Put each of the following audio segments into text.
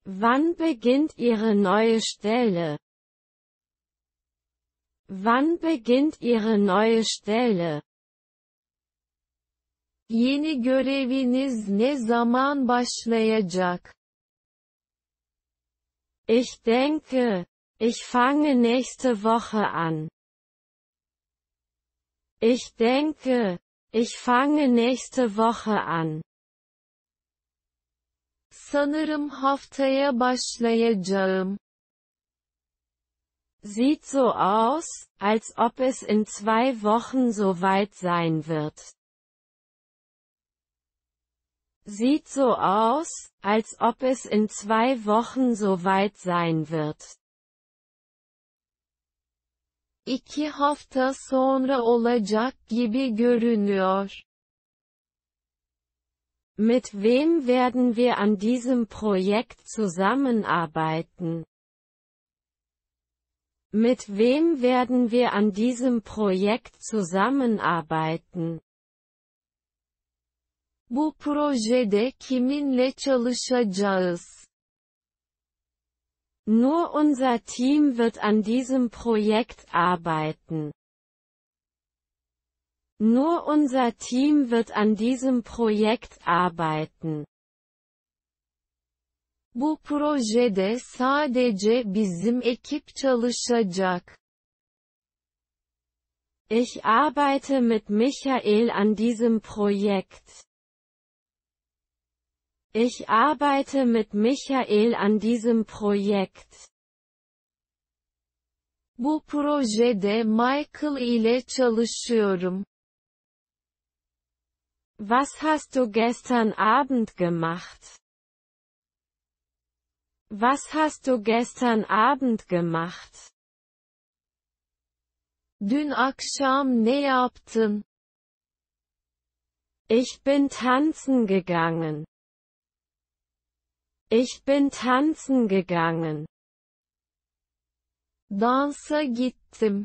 Wann beginnt Ihre neue Stelle? Wann beginnt Ihre neue Stelle? Yeni göreviniz ne zaman başlayacak? Ich denke, ich fange nächste Woche an. Ich denke, ich fange nächste Woche an. Sanırım haftaya başlayacağım. Sieht so aus, als ob es in 2 Wochen soweit sein wird. Sieht so aus, als ob es in 2 Wochen soweit sein wird. 2 hafta sonra olacak gibi görünüyor. Mit wem werden wir an diesem Projekt zusammenarbeiten? Mit wem werden wir an diesem Projekt zusammenarbeiten? Bu projede kiminle çalışacağız? Nur unser Team wird an diesem Projekt arbeiten. Nur unser Team wird an diesem Projekt arbeiten. Bu projede sadece bizim ekip çalışacak. Ich arbeite mit Michael an diesem Projekt. Ich arbeite mit Michael an diesem Projekt. Bu projede Michael ile çalışıyorum. Was hast du gestern Abend gemacht? Was hast du gestern Abend gemacht? Dün akşam ne yaptın? Ich bin tanzen gegangen. Ich bin tanzen gegangen. Dansa gittim.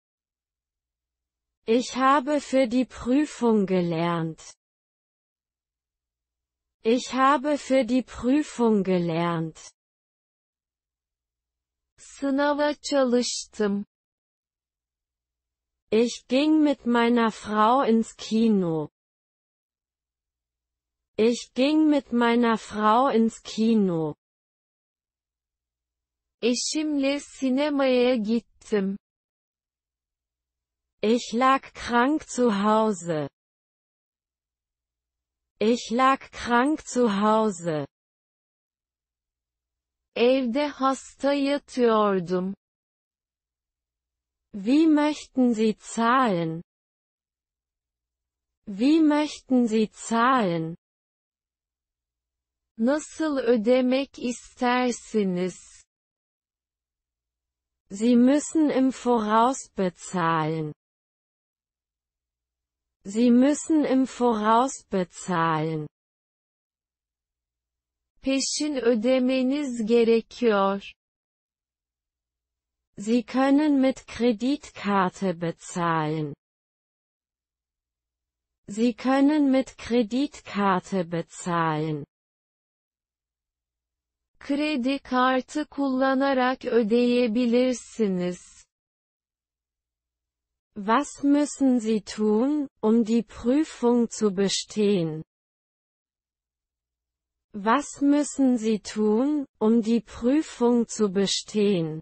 Ich habe für die Prüfung gelernt. Ich habe für die Prüfung gelernt. Sınava çalıştım. Ich ging mit meiner Frau ins Kino. Ich ging mit meiner Frau ins Kino. Eşimle sinemaya gittim. Ich lag krank zu Hause. Ich lag krank zu Hause. Evde hasta yatıyordum. Wie möchten Sie zahlen? Wie möchten Sie zahlen? Nasıl ödemek istersiniz? Sie müssen im Voraus bezahlen. Sie müssen im Voraus bezahlen. Peşin ödemeniz gerekiyor. Sie können mit Kreditkarte bezahlen. Sie können mit Kreditkarte bezahlen. Kredi kartı kullanarak ödeyebilirsiniz. Was müssen Sie tun, um die Prüfung zu bestehen? Was müssen Sie tun, um die Prüfung zu bestehen?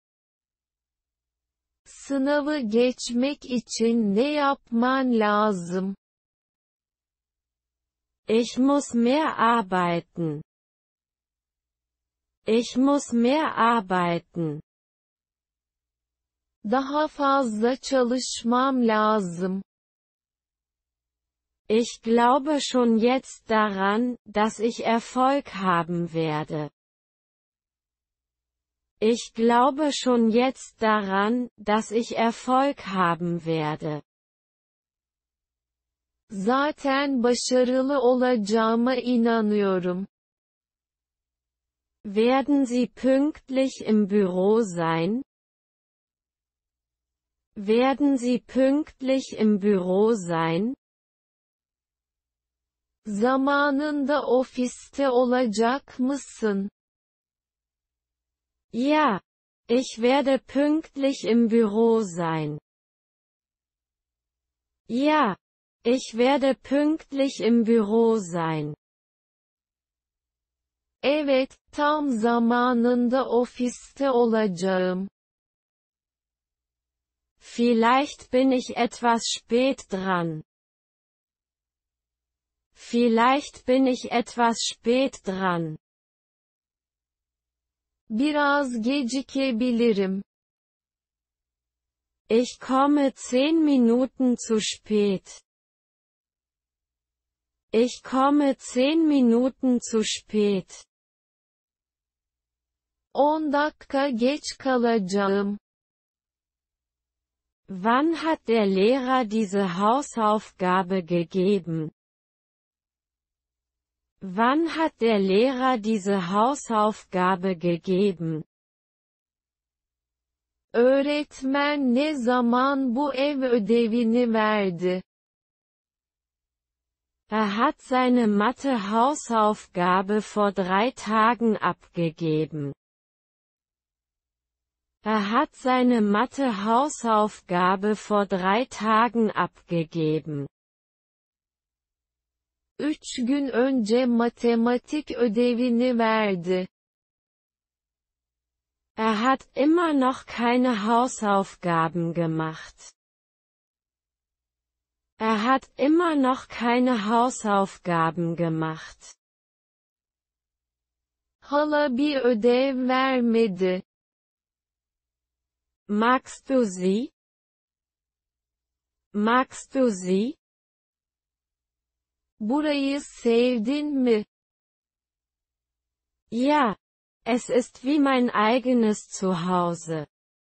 Sınavı geçmek için ne yapman lazım? Ich muss mehr arbeiten. Ich muss mehr arbeiten. Daha fazla çalışmam lazım. Ich glaube schon jetzt daran, dass ich Erfolg haben werde. Ich glaube schon jetzt daran, dass ich Erfolg haben werde. Zaten başarılı olacağıma inanıyorum. Werden Sie pünktlich im Büro sein? Werden Sie pünktlich im Büro sein? Zamanında ofiste olacak mısın? Ja, ich werde pünktlich im Büro sein. Ja, ich werde pünktlich im Büro sein. Evet, tam zamanında ofiste olacağım. Vielleicht bin ich etwas spät dran. Vielleicht bin ich etwas spät dran. Biraz gecikebilirim. Ich komme 10 Minuten zu spät. Ich komme 10 Minuten zu spät. 10 dakika geç kalacağım. Wann hat der Lehrer diese Hausaufgabe gegeben? Wann hat der Lehrer diese Hausaufgabe gegeben? Öğretmen ne zaman bu ev ödevini verdi? Er hat seine Mathe-Hausaufgabe vor 3 Tagen abgegeben. Er hat seine Mathe-Hausaufgabe vor 3 Tagen abgegeben. 3 gün önce matematik ödevini verdi. Er hat immer noch keine Hausaufgaben gemacht. Er hat immer noch keine Hausaufgaben gemacht. Hala bir ödev vermedi. Magst du sie? Magst du sie? Burayı sevdin mi? Ja, es ist wie mein eigenes Zuhause.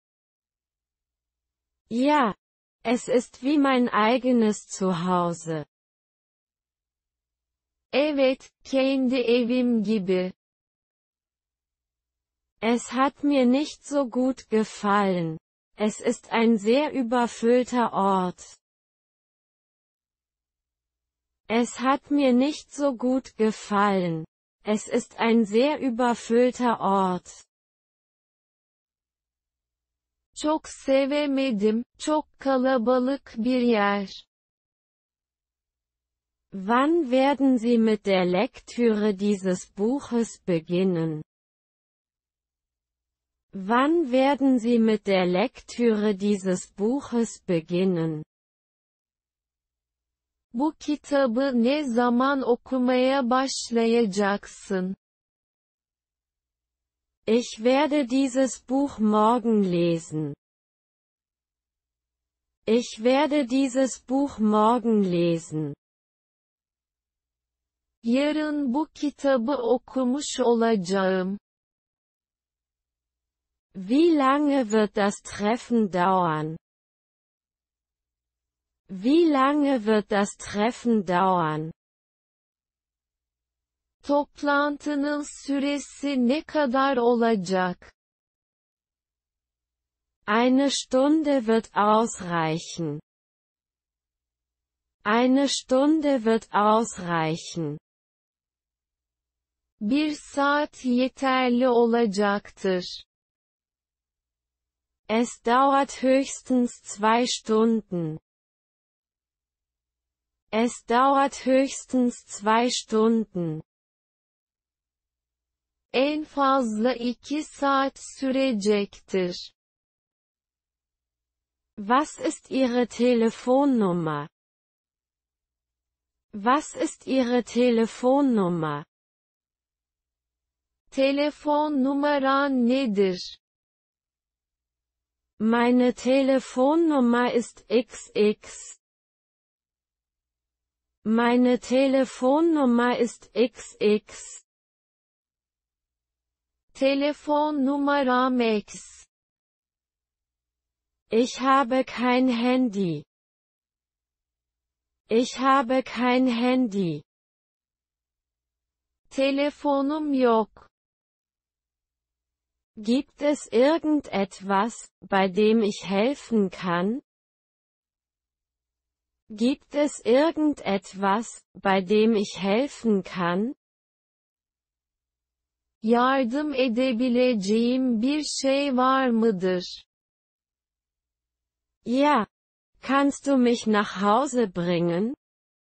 Ja, es ist wie mein eigenes Zuhause. Evet, kendi evim gibi. Es hat mir nicht so gut gefallen. Es ist ein sehr überfüllter Ort. Es hat mir nicht so gut gefallen. Es ist ein sehr überfüllter Ort. Çok sevemedim, çok kalabalık bir yer. Wann werden Sie mit der Lektüre dieses Buches beginnen? Wann werden Sie mit der Lektüre dieses Buches beginnen? Bu kitabı ne zaman okumaya başlayacaksın? Ich werde dieses Buch morgen lesen. Ich werde dieses Buch morgen lesen. Yarın bu kitabı okumuş olacağım. Wie lange wird das Treffen dauern? Wie lange wird das Treffen dauern? Toplantının süresi ne kadar olacak? Eine Stunde wird ausreichen. Eine Stunde wird ausreichen. 1 saat yeterli olacaktır. Es dauert höchstens 2 Stunden. Es dauert höchstens 2 Stunden. En fazla 2 saat sürecektir. Was ist Ihre Telefonnummer? Was ist Ihre Telefonnummer? Telefon numaran nedir? Meine Telefonnummer ist XX. Meine Telefonnummer ist XX. Telefon numaram X. Ich habe kein Handy. Ich habe kein Handy. Telefonum yok. Gibt es irgendetwas, bei dem ich helfen kann? Gibt es irgendetwas, bei dem ich helfen kann? yardım edebileceğim bir şey var mıdır? Ja. Kannst du mich nach Hause bringen?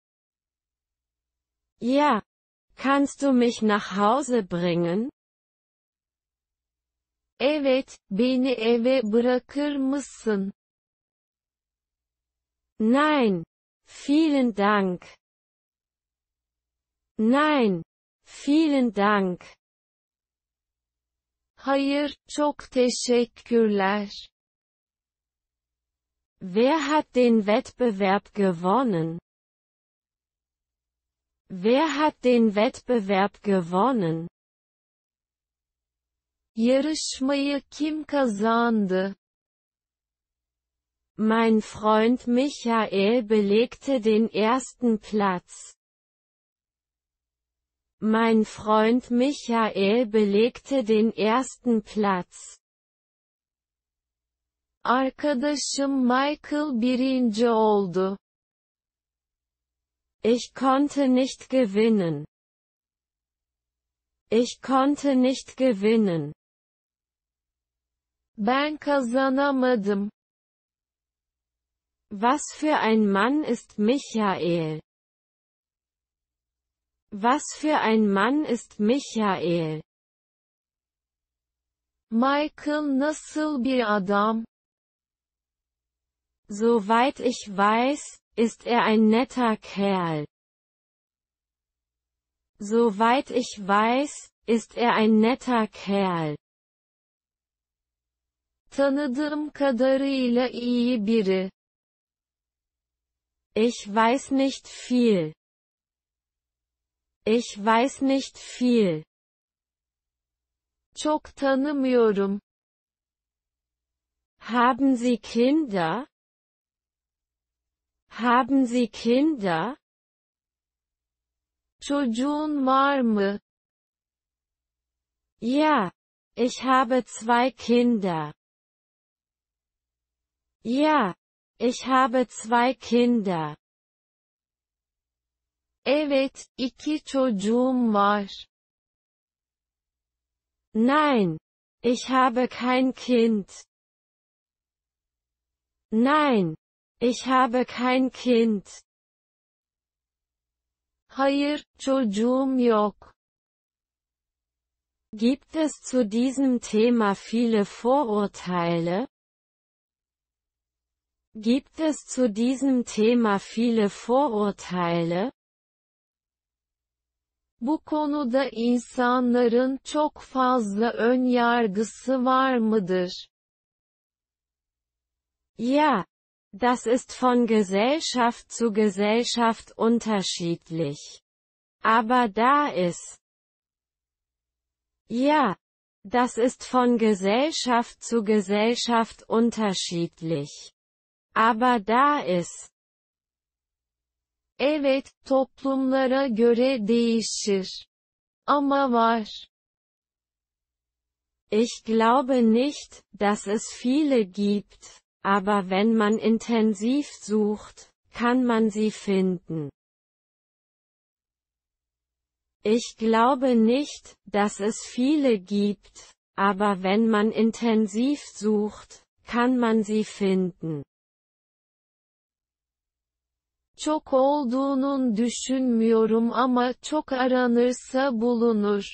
Ja. Kannst du mich nach Hause bringen? Evet, beni eve bırakır mısın? Nein. Vielen Dank. Nein. Vielen Dank. Hayır, çok teşekkürler. Wer hat den Wettbewerb gewonnen? Wer hat den Wettbewerb gewonnen? Yarışmayı kim kazandı? Mein Freund Michael belegte den ersten Platz. Mein Freund Michael belegte den ersten Platz. Arkadaşım Michael birinci oldu. Ich konnte nicht gewinnen. Ich konnte nicht gewinnen. Ben kazanamadım. Was für ein Mann ist Michael? Was für ein Mann ist Michael? Michael nasıl bir adam? Soweit ich weiß, ist er ein netter Kerl. Soweit ich weiß, ist er ein netter Kerl. Tanıdığım kadarıyla iyi biri. Ich weiß nicht viel. Ich weiß nicht viel. Çok tanımıyorum. Haben Sie Kinder? Haben Sie Kinder? Çocuğun var mı? Ja. Ich habe 2 Kinder. Ja. Ich habe 2 Kinder. Evet, 2 çocuğum var. Nein. Ich habe kein Kind. Nein. Ich habe kein Kind. Hayır, çocuğum yok. Gibt es zu diesem Thema viele Vorurteile? Gibt es zu diesem Thema viele Vorurteile? Bu konuda insanların çok fazla ön yargısı var mıdır? Ja. Das ist von Gesellschaft zu Gesellschaft unterschiedlich. Aber da ist. Ja. Das ist von Gesellschaft zu Gesellschaft unterschiedlich. Aber da ist. Evet, toplumlara göre değişir. Ama var. Ich glaube nicht, dass es viele gibt, aber wenn man intensiv sucht, kann man sie finden. Ich glaube nicht, dass es viele gibt, aber wenn man intensiv sucht, kann man sie finden. Çok olduğunun düşünmüyorum ama çok aranırsa bulunur.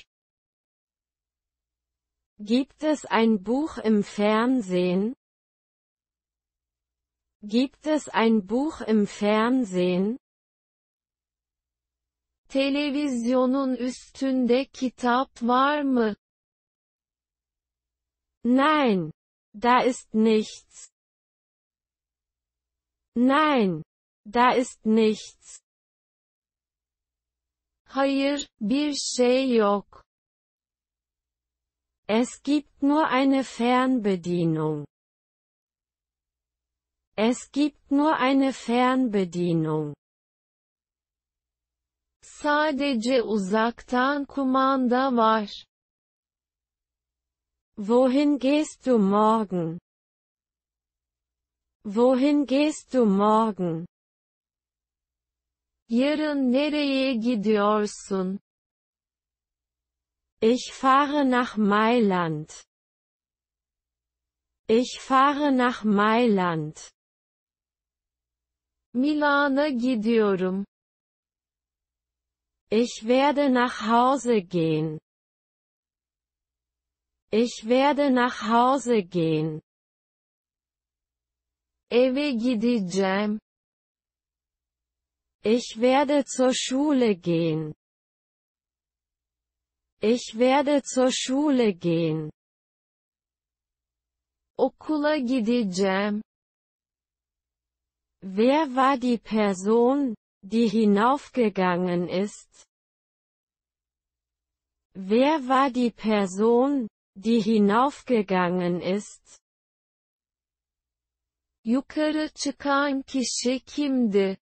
Gibt es ein Buch im Fernsehen? Gibt es ein Buch im Fernsehen? Televizyonun üstünde kitap var mı? Nein. Da ist nichts. Nein. Da ist nichts. Hayır, bir şey yok. Es gibt nur eine Fernbedienung. Es gibt nur eine Fernbedienung. Sadece uzaktan kumanda var. Wohin gehst du morgen? Wohin gehst du morgen? Yarın nereye gidiyorsun? Ich fahre nach Mailand. Ich fahre nach Mailand. Milan'a gidiyorum. Ich werde nach Hause gehen. Ich werde nach Hause gehen. Eve gideceğim. Ich werde zur Schule gehen. Ich werde zur Schule gehen. Okula gideceğim. Wer war die Person, die hinaufgegangen ist? Wer war die Person, die hinaufgegangen ist? Yukarı çıkan kişi kimdi?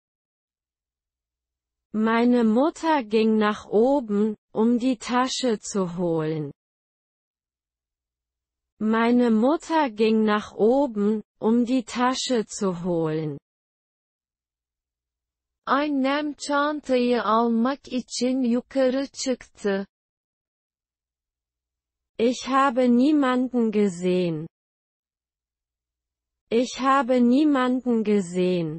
Meine Mutter ging nach oben, um die Tasche zu holen. Meine Mutter ging nach oben, um die Tasche zu holen. Annem çantayı almak için yukarı çıktı. Ich habe niemanden gesehen. Ich habe niemanden gesehen.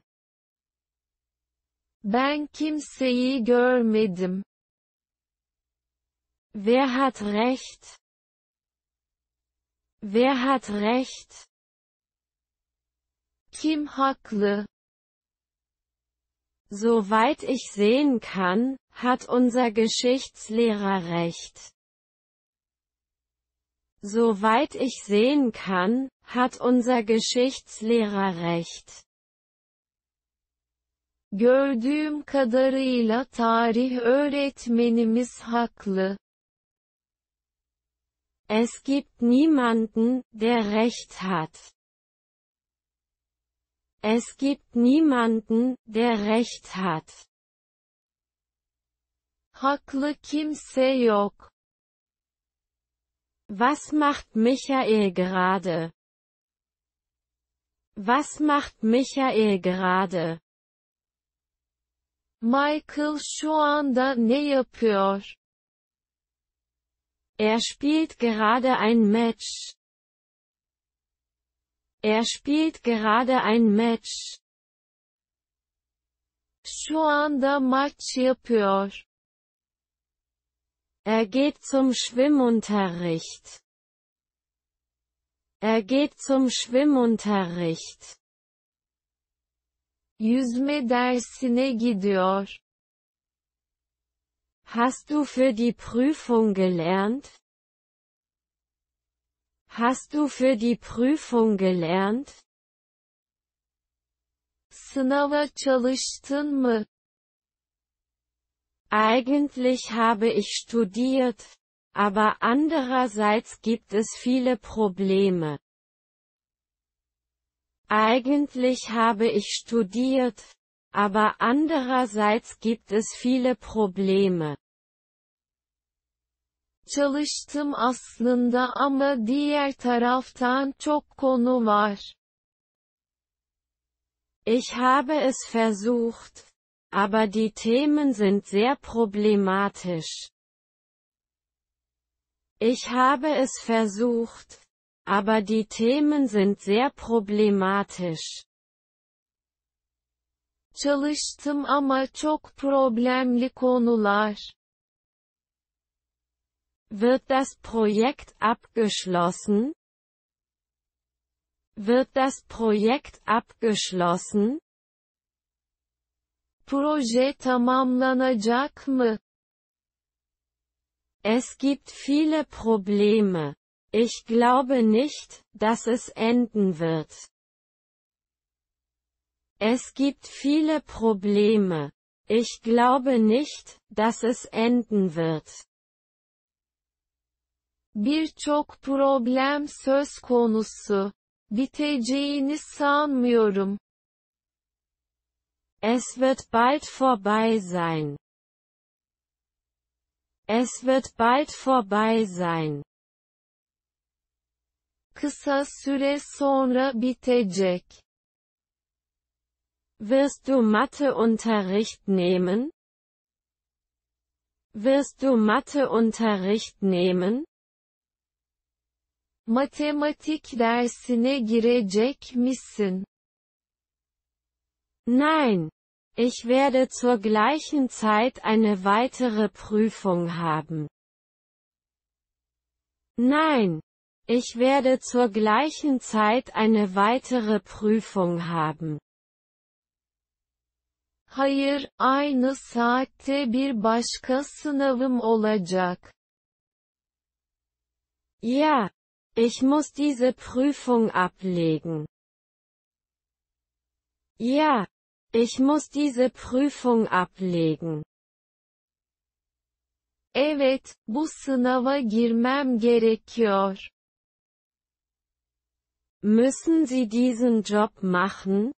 Ben kimseyi görmedim. Wer hat recht? Wer hat recht? Kim haklı? Soweit ich sehen kann, hat unser Geschichtslehrer recht. Soweit ich sehen kann, hat unser Geschichtslehrer recht. Gördüğüm kadarıyla tarih öğretmenimiz haklı. Es gibt niemanden, der recht hat. Es gibt niemanden, der recht hat. Haklı kimse yok. Was macht Michael gerade? Was macht Michael gerade? Michael şu anda ne yapıyor? Er spielt gerade ein Match. Er spielt gerade ein Match. Şu anda maç yapıyor. Er geht zum Schwimmunterricht. Er geht zum Schwimmunterricht. Yüzme dersine gidiyor. Hast du für die Prüfung gelernt? Hast du für die Prüfung gelernt? Sınava çalıştın mı? Eigentlich habe ich studiert, aber andererseits gibt es viele Probleme. Eigentlich habe ich studiert, aber andererseits gibt es viele Probleme. Çalıştım aslında ama diğer taraftan çok konu var. Ich habe es versucht, aber die Themen sind sehr problematisch. Ich habe es versucht, aber die Themen sind sehr problematisch. Çalıştım ama çok problemli konular. Wird das Projekt abgeschlossen? Wird das Projekt abgeschlossen? Proje tamamlanacak mı? Es gibt viele Probleme. Ich glaube nicht, dass es enden wird. Es gibt viele Probleme. Ich glaube nicht, dass es enden wird. Birçok problem söz konusu. Biteceğini sanmıyorum. Es wird bald vorbei sein. Es wird bald vorbei sein. Kısa süre sonra bitecek. Wirst du Matheunterricht nehmen? Wirst du Matheunterricht nehmen? Matematik dersine girecek misin? Nein. Ich werde zur gleichen Zeit eine weitere Prüfung haben. Nein. Ich werde zur gleichen Zeit eine weitere Prüfung haben. Hayır, aynı saatte bir başka sınavım olacak. Ja. Ich muss diese Prüfung ablegen. Ja. Ich muss diese Prüfung ablegen. Evet, bu sınava girmem gerekiyor. Müssen Sie diesen Job machen?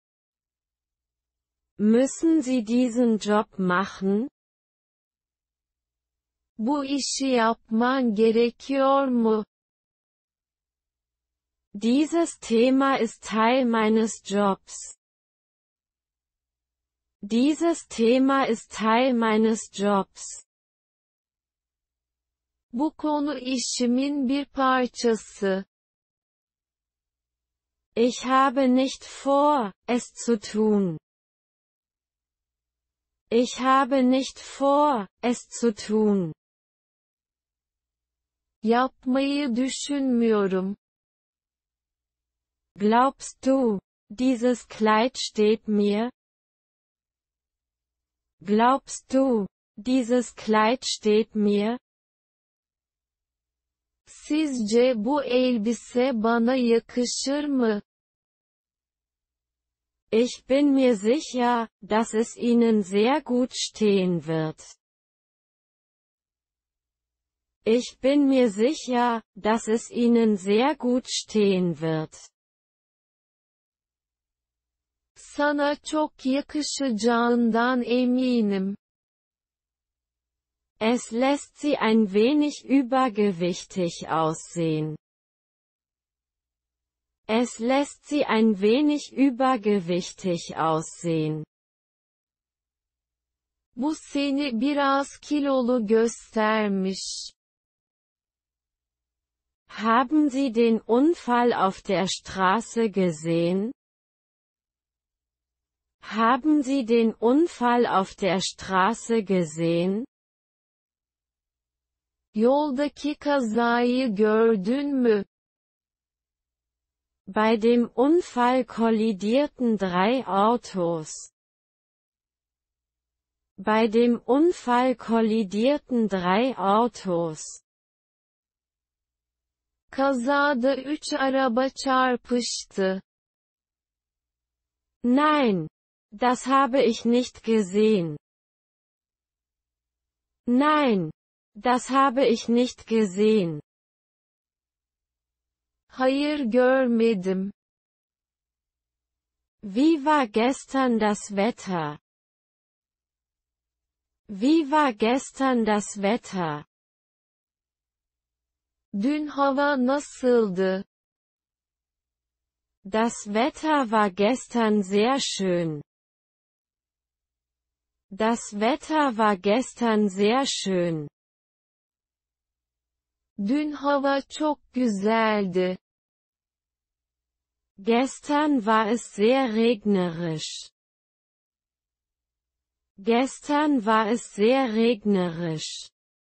Müssen Sie diesen Job machen? Bu işi yapman gerekiyor mu? Dieses Thema ist Teil meines Jobs. Dieses Thema ist Teil meines Jobs. Bu konu işimin bir parçası. Ich habe nicht vor, es zu tun. Ich habe nicht vor, es zu tun. Yapmayı düşünmüyorum. Glaubst du, dieses Kleid steht mir? Glaubst du, dieses Kleid steht mir? Sizce bu elbise bana yakışır mı? Ich bin mir sicher, dass es Ihnen sehr gut stehen wird. Ich bin mir sicher, dass es Ihnen sehr gut stehen wird. Sana çok yakışacağından eminim. Es lässt Sie ein wenig übergewichtig aussehen. Es lässt Sie ein wenig übergewichtig aussehen. Bu seni biraz kilolu göstermiş. Haben Sie den Unfall auf der Straße gesehen? Haben Sie den Unfall auf der Straße gesehen? Yoldaki kazayı gördün mü? Bei dem Unfall kollidierten 3 Autos. Bei dem Unfall kollidierten 3 Autos. Kazada 3 araba çarpıştı. Nein, das habe ich nicht gesehen. Nein, das habe ich nicht gesehen. Hayır görmedim. Wie war gestern das Wetter? Wie war gestern das Wetter? Dün hava nasıldı? Das Wetter war gestern sehr schön. Das Wetter war gestern sehr schön. Dün hava çok güzeldi. Gestern war es sehr regnerisch. Gestern war es sehr regnerisch.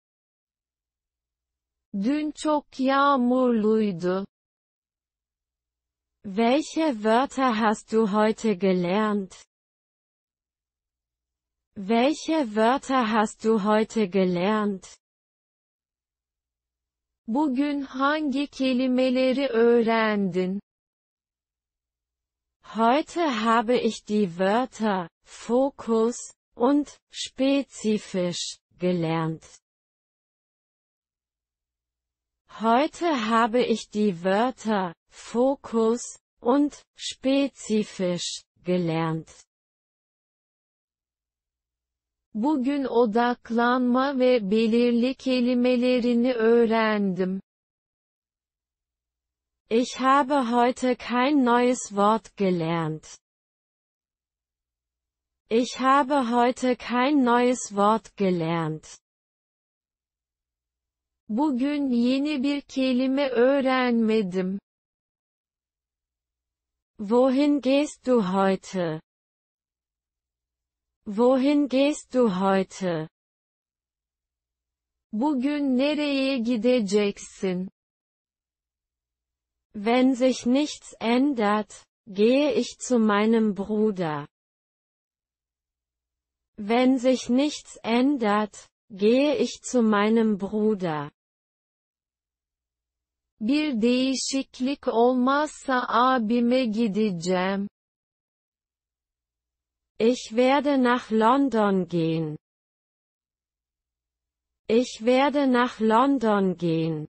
Dün çok yağmurluydu. Welche Wörter hast du heute gelernt? Welche Wörter hast du heute gelernt? Bugün hangi kelimeleri öğrendin? Heute habe ich die Wörter Fokus und spezifisch gelernt. Heute habe ich die Wörter Fokus und spezifisch gelernt. Bugün odaklanma ve belirli kelimelerini öğrendim. Ich habe heute kein neues Wort gelernt. Ich habe heute kein neues Wort gelernt. Bugün yeni bir kelime öğrenmedim. Wohin gehst du heute? Wohin gehst du heute? Bugün nereye gideceksin? Wenn sich nichts ändert, gehe ich zu meinem Bruder. Wenn sich nichts ändert, gehe ich zu meinem Bruder. Bir değişiklik olmazsa abime gideceğim. Ich werde nach London gehen. Ich werde nach London gehen.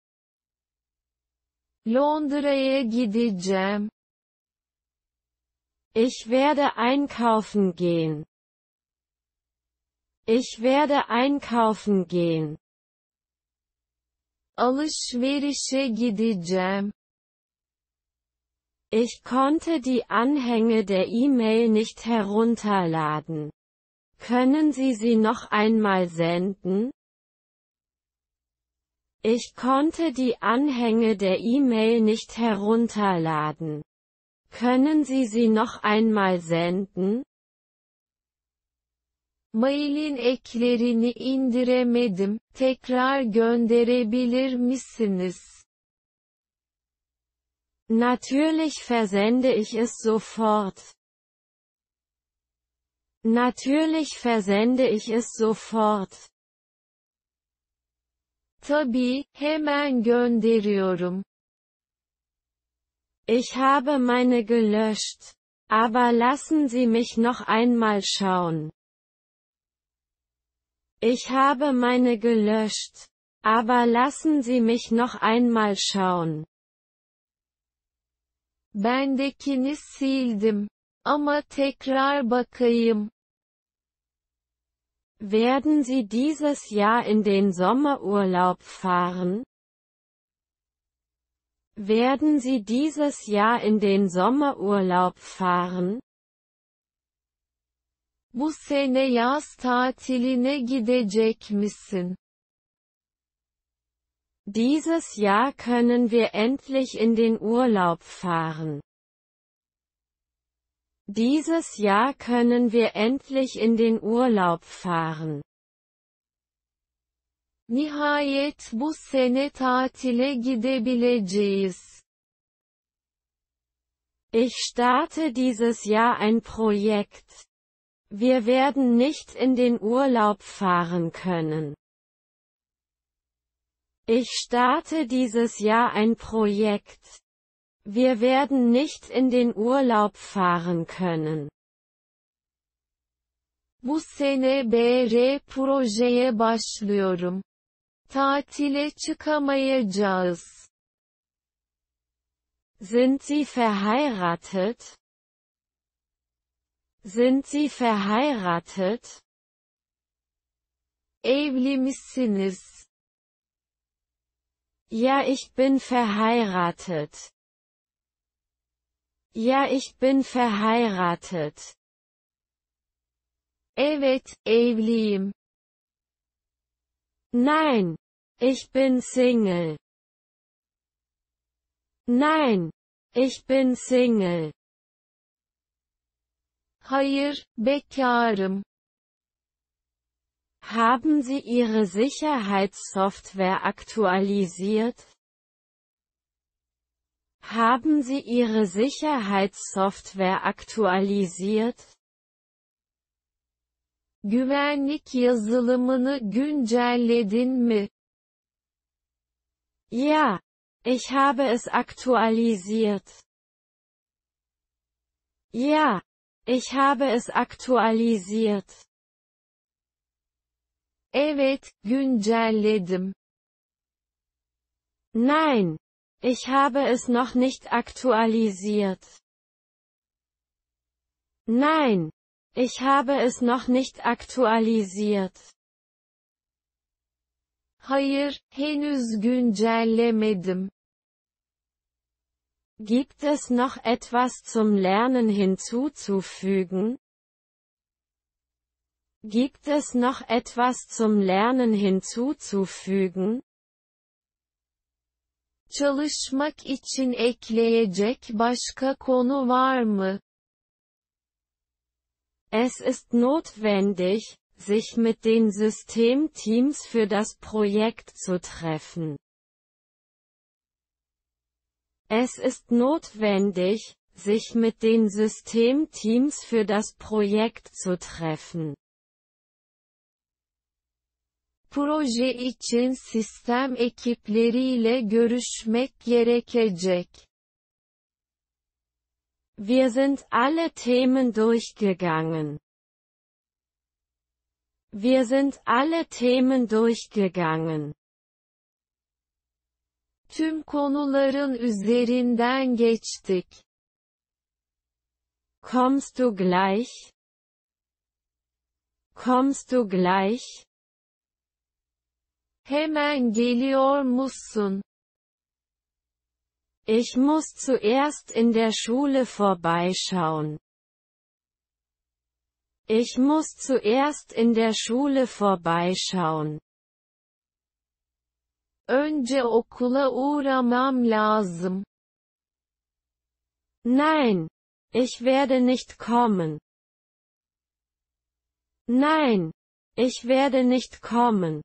Londra'ya gideceğim. Ich werde einkaufen gehen. Ich werde einkaufen gehen. Alışverişe gideceğim. Ich konnte die Anhänge der E-Mail nicht herunterladen. Können Sie sie noch einmal senden? Ich konnte die Anhänge der E-Mail nicht herunterladen. Können Sie sie noch einmal senden? Mailin eklerini indiremedim. Tekrar gönderebilir misiniz? Natürlich versende ich es sofort. Natürlich versende ich es sofort. Tabii, hemen gönderiyorum. Ich habe meine gelöscht. Aber lassen Sie mich noch einmal schauen. Ich habe meine gelöscht. Aber lassen Sie mich noch einmal schauen. Bendekini sildim. Ama tekrar bakayım. Werden Sie dieses Jahr in den Sommerurlaub fahren? Werden Sie dieses Jahr in den Sommerurlaub fahren? Bu sene yaz tatiline gidecek misin? Dieses Jahr können wir endlich in den Urlaub fahren. Dieses Jahr können wir endlich in den Urlaub fahren. Nihayet bu sene tatile gidebileceğiz. Ich starte dieses Jahr ein Projekt. Wir werden nicht in den Urlaub fahren können. Ich starte dieses Jahr ein Projekt. Wir werden nicht in den Urlaub fahren können. Bu sene BR projeye başlıyorum. Tatile çıkamayacağız. Sind Sie verheiratet? Sind Sie verheiratet? Evli misiniz? Ja, ich bin verheiratet. Ja, ich bin verheiratet. Evet, evliyim. Nein, ich bin Single. Nein, ich bin Single. Hayır, bekarım. Haben Sie Ihre Sicherheitssoftware aktualisiert? Haben Sie Ihre Sicherheitssoftware aktualisiert? Güvenlik yazılımını güncelledin mi? Ja, ich habe es aktualisiert. Ja, ich habe es aktualisiert. Evet, güncelledim. Nein, ich habe es noch nicht aktualisiert. Nein, ich habe es noch nicht aktualisiert. Hayır, henüz güncellemedim. Gibt es noch etwas zum Lernen hinzuzufügen? Gibt es noch etwas zum Lernen hinzuzufügen? Çalışmak için ekleyecek başka konu var mı? Es ist notwendig, sich mit den Systemteams für das Projekt zu treffen. Es ist notwendig, sich mit den Systemteams für das Projekt zu treffen. Proje için sistem ekipleriyle görüşmek gerekecek. Wir sind alle Themen durchgegangen. Wir sind alle Themen durchgegangen. Tüm konuların üzerinden geçtik. Kommst du gleich? Kommst du gleich? Hemen geliyor musun? Ich muss zuerst in der Schule vorbeischauen. Ich muss zuerst in der Schule vorbeischauen. Önce okula uğramam lazım. Nein, ich werde nicht kommen. Nein, ich werde nicht kommen.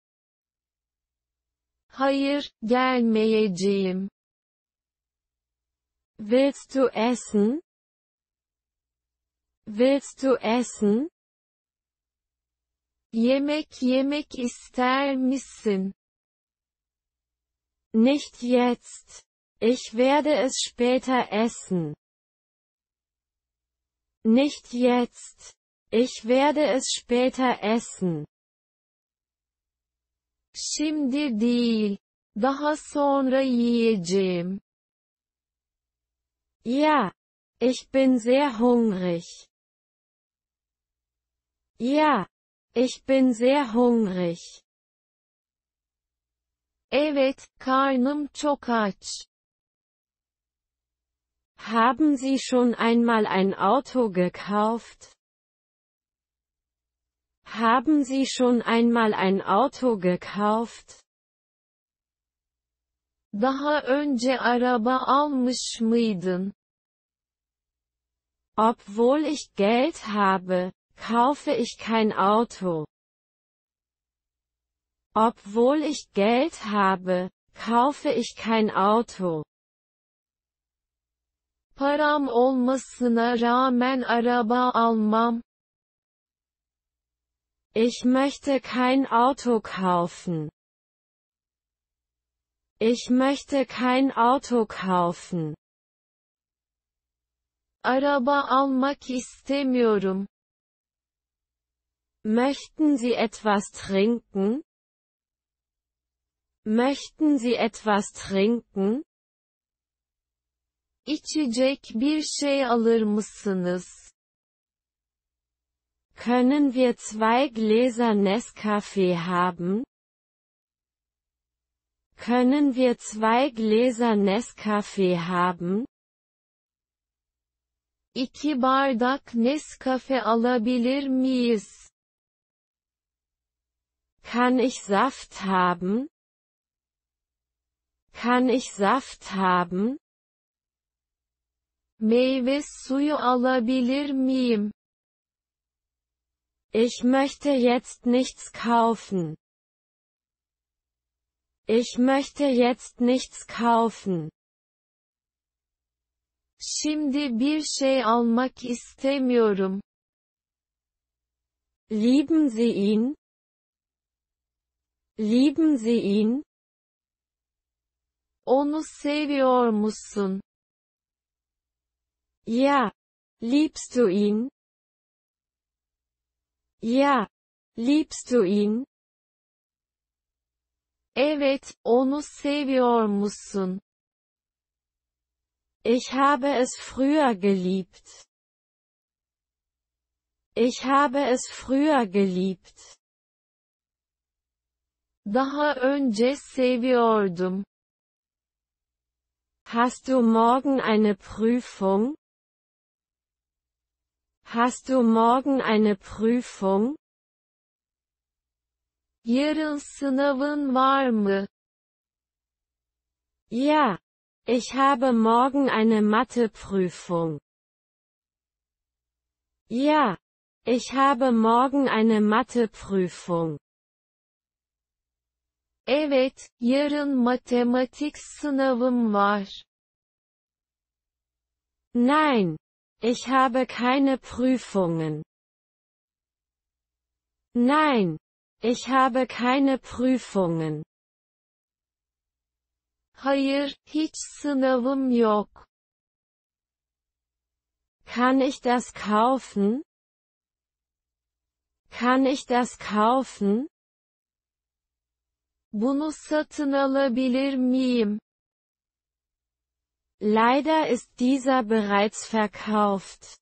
Hayır, gelmeyeceğim. Willst du essen? Willst du essen? Yemek yemek ister misin? Nicht jetzt. Ich werde es später essen. Nicht jetzt. Ich werde es später essen. Şimdi değil. Daha sonra yiyeceğim. Ja. Ich bin sehr hungrig. Ja. Ich bin sehr hungrig. Evet, karnım çok aç. Haben Sie schon einmal ein Auto gekauft? Haben Sie schon einmal ein Auto gekauft? Daha önce araba almış mıydın? Obwohl ich Geld habe, kaufe ich kein Auto. Obwohl ich Geld habe, kaufe ich kein Auto. Param olmasına rağmen araba almam. Ich möchte kein Auto kaufen. Ich möchte kein Auto kaufen. Araba almak istemiyorum. Möchten Sie etwas trinken? Möchten Sie etwas trinken? İçecek bir şey alır mısınız? Können wir 2 Gläser Nescafé haben? Können wir 2 Gläser Nescafé haben? 2 bardak Nescafe alabilir miyiz? Kann ich Saft haben? Kann ich Saft haben? Meyve suyu alabilir miyim? Ich möchte jetzt nichts kaufen. Ich möchte jetzt nichts kaufen. Şimdi bir şey almak istemiyorum. Lieben Sie ihn? Lieben Sie ihn? Onu seviyor musun? Ja. Liebst du ihn? Ja. Liebst du ihn? Evet, onu seviyor musun? Ich habe es früher geliebt. Ich habe es früher geliebt. Daha önce seviyordum. Hast du morgen eine Prüfung? Hast du morgen eine Prüfung? Yarın sınavın var mı? Ja, ich habe morgen eine Matheprüfung. Ja, ich habe morgen eine Matheprüfung. Evet, yarın matematik sınavım var. Nein, ich habe keine Prüfungen. Nein, ich habe keine Prüfungen. Hayır, hiç sınavım yok. Kann ich das kaufen? Kann ich das kaufen? Bunu satın alabilir miyim? Leider ist dieser bereits verkauft.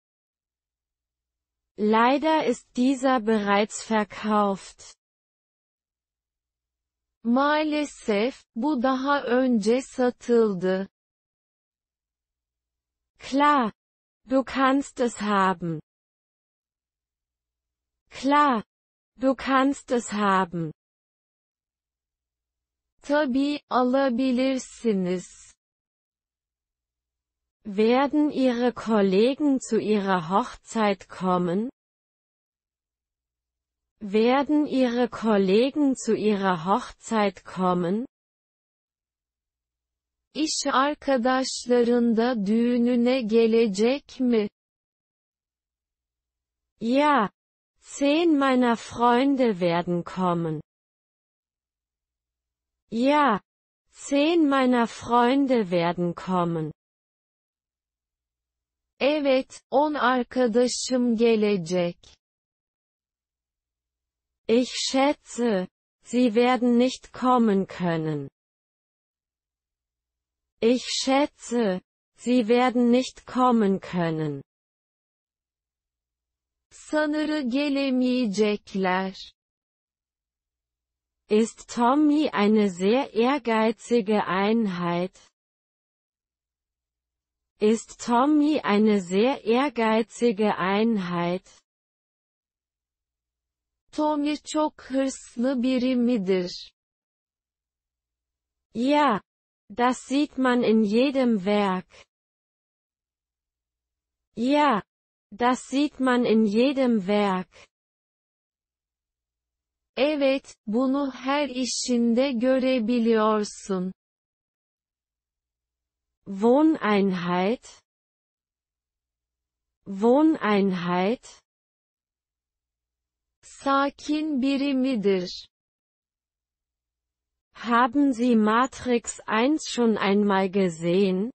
Leider ist dieser bereits verkauft. Maalesef, bu daha önce satıldı. Klar, du kannst es haben. Klar, du kannst es haben. Tabii, alabilirsiniz. Werden Ihre Kollegen zu Ihrer Hochzeit kommen? Werden Ihre Kollegen zu Ihrer Hochzeit kommen? İş arkadaşların da düğününe gelecek mi? Ja, 10 meiner Freunde werden kommen. Ja, 10 meiner Freunde werden kommen. Evet, 10 arkadaşım gelecek. Ich schätze, sie werden nicht kommen können. Ich schätze, sie werden nicht kommen können. Sanırı gelemeyecekler. Ist Tommy eine sehr ehrgeizige Einheit? Ist Tommy eine sehr ehrgeizige Einheit? Tommy çok hırslı biri midir? Ja, das sieht man in jedem Werk. Ja, das sieht man in jedem Werk. Evet, bunu her işinde görebiliyorsun. Wohneinheit? Wohneinheit? Sakin biri midir? Haben Sie Matrix 1 schon einmal gesehen?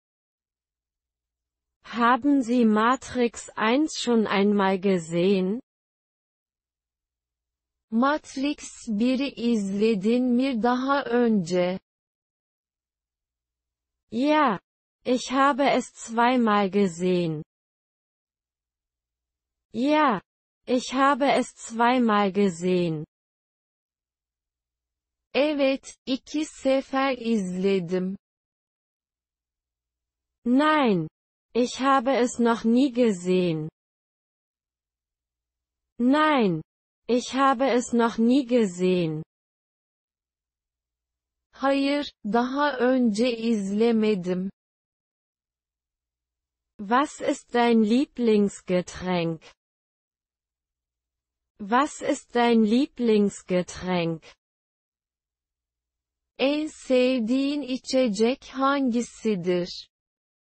Haben Sie Matrix 1 schon einmal gesehen? Matrix 1'i izledin mi daha önce? Ja, ich habe es zweimal gesehen. Ja, ich habe es zweimal gesehen. Evet, 2 sefer izledim. Nein, ich habe es noch nie gesehen. Nein, ich habe es noch nie gesehen. Hayır, daha önce izlemedim. Was ist dein Lieblingsgetränk? Was ist dein Lieblingsgetränk? En sevdiğin içecek hangisidir?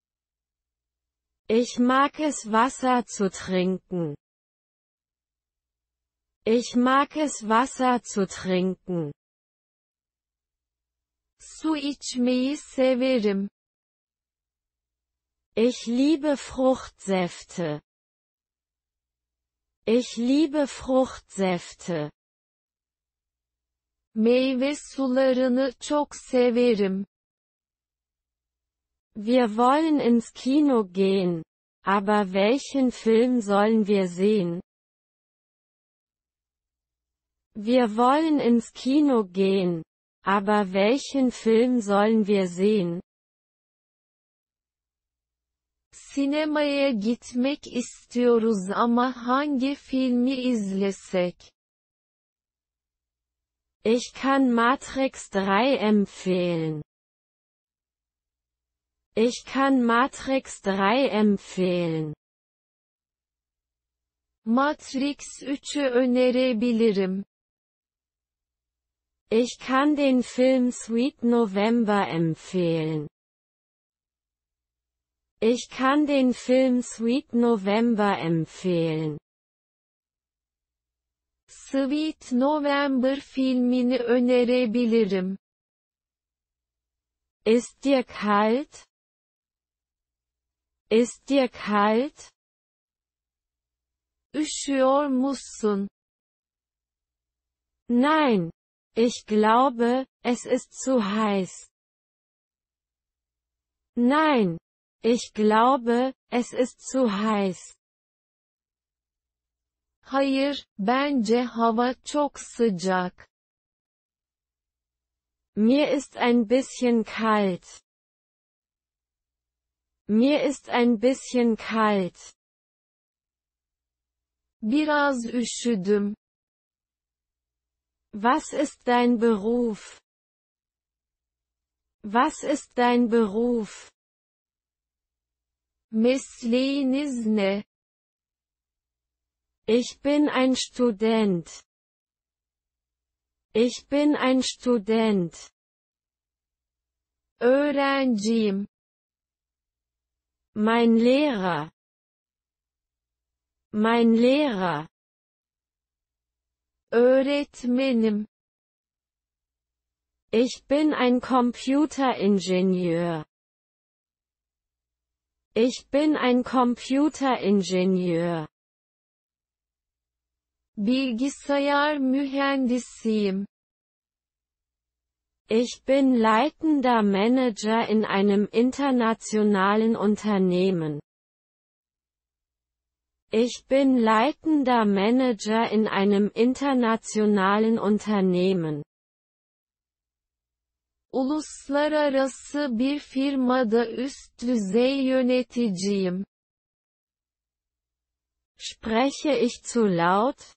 Ich mag es Wasser zu trinken. Ich mag es Wasser zu trinken. Su içmeyi severim. Ich liebe Fruchtsäfte. Ich liebe Fruchtsäfte. Meyve sularını çok severim. Wir wollen ins Kino gehen. Aber welchen Film sollen wir sehen? Wir wollen ins Kino gehen. Aber welchen Film sollen wir sehen? Sinemaya gitmek istiyoruz ama hangi filmi izlesek? Ich kann Matrix 3 empfehlen. Ich kann Matrix 3 empfehlen. Matrix 3'ü önerebilirim. Ich kann den Film Sweet November empfehlen. Ich kann den Film Sweet November empfehlen. Sweet November filmini önerebilirim. Ist dir kalt? Ist dir kalt? Üşüyor musun? Nein. Ich glaube, es ist zu heiß. Nein. Ich glaube, es ist zu heiß. Hayır, bence hava çok sıcak. Mir ist ein bisschen kalt. Mir ist ein bisschen kalt. Biraz üşüdüm. Was ist dein Beruf? Was ist dein Beruf? Mesleğiniz ne? Ich bin ein Student. Ich bin ein Student. Öğrenciyim. Mein Lehrer. Mein Lehrer. Öğretmenim. Ich bin ein Computeringenieur. Ich bin ein Computeringenieur. Bilgisayar mühendisiyim. Ich bin leitender Manager in einem internationalen Unternehmen. Ich bin leitender Manager in einem internationalen Unternehmen. Uluslararası bir firmada üst düzey yöneticiyim. Spreche ich zu laut?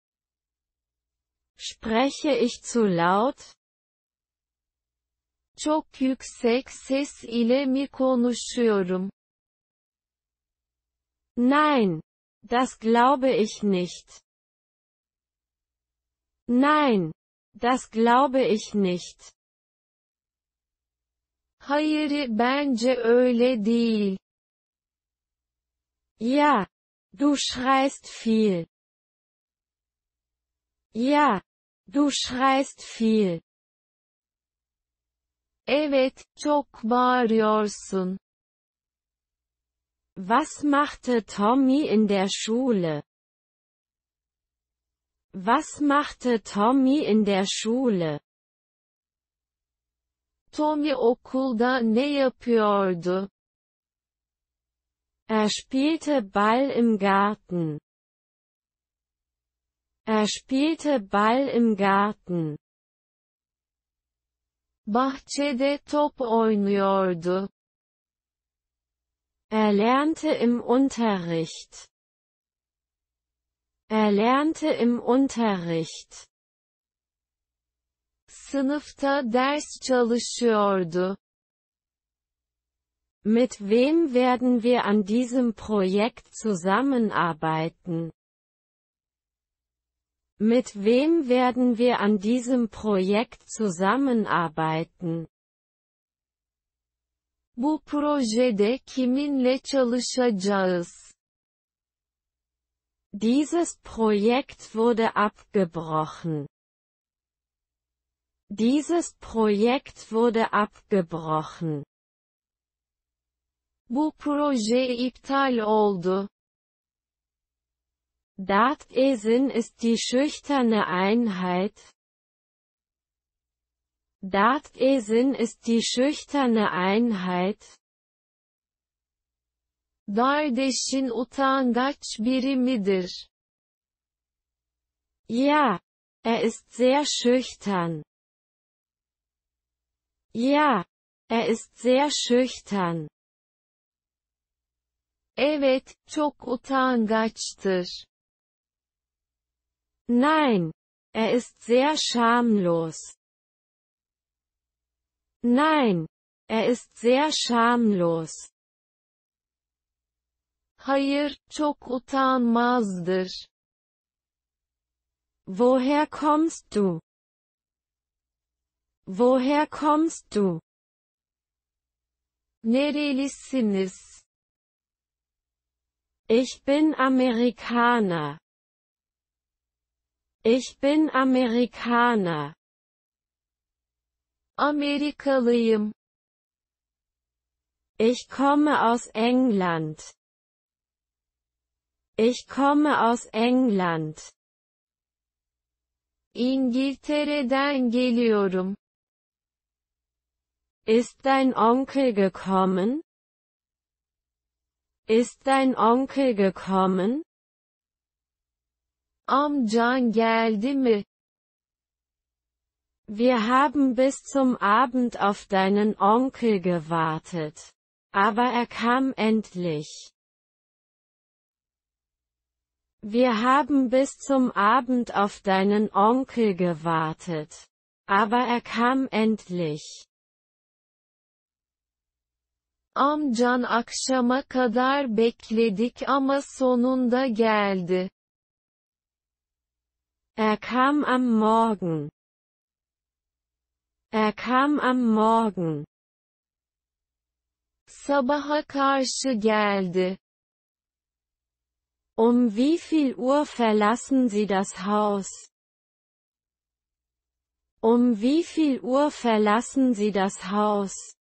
Spreche ich zu laut? Çok yüksek ses ile mi konuşuyorum? Nein. Das glaube ich nicht. Nein. Das glaube ich nicht. Hayır, bence öyle değil. Ja. Du schreist viel. Ja. Du schreist viel. Evet, çok bağırıyorsun. Was machte Tommy in der Schule? Was machte Tommy in der Schule? Tommy okulda ne yapıyordu? Er spielte Ball im Garten. Er spielte Ball im Garten. Bahçede top oynuyordu. Er lernte im Unterricht. Er lernte im Unterricht. Sınıfta ders çalışıyordu. Mit wem werden wir an diesem Projekt zusammenarbeiten? Mit wem werden wir an diesem Projekt zusammenarbeiten? Bu projede kiminle çalışacağız? Dieses Projekt wurde abgebrochen. Dieses Projekt wurde abgebrochen. Bu proje iptal oldu. Dartesin ist die schüchterne Einheit. Dartesin ist die schüchterne Einheit. Dardeşin utangaç biri midir? Ja, er ist sehr schüchtern. Ja, er ist sehr schüchtern. Evet, çok utangaçtır. Nein, er ist sehr schamlos. Nein, ist sehr schamlos. Hayır, çok utanmazdır. Woher kommst du? Woher kommst du? Nerelisiniz? Ich bin Amerikaner. Ich bin Amerikaner. Amerikalıyım. Ich komme aus England. Ich komme aus England. İngiltere'den geliyorum. Ist dein Onkel gekommen? Ist dein Onkel gekommen? Amcan geldi mi? Wir haben bis zum Abend auf deinen Onkel gewartet. Aber er kam endlich. Wir haben bis zum Abend auf deinen Onkel gewartet. Aber er kam endlich. Amcan akşama kadar bekledik ama sonunda geldi. Er kam am Morgen. Er kam am Morgen. Sabaha karşı geldi. Wie viel Uhr verlassen Sie das Haus? Wie viel Uhr verlassen Sie das Haus?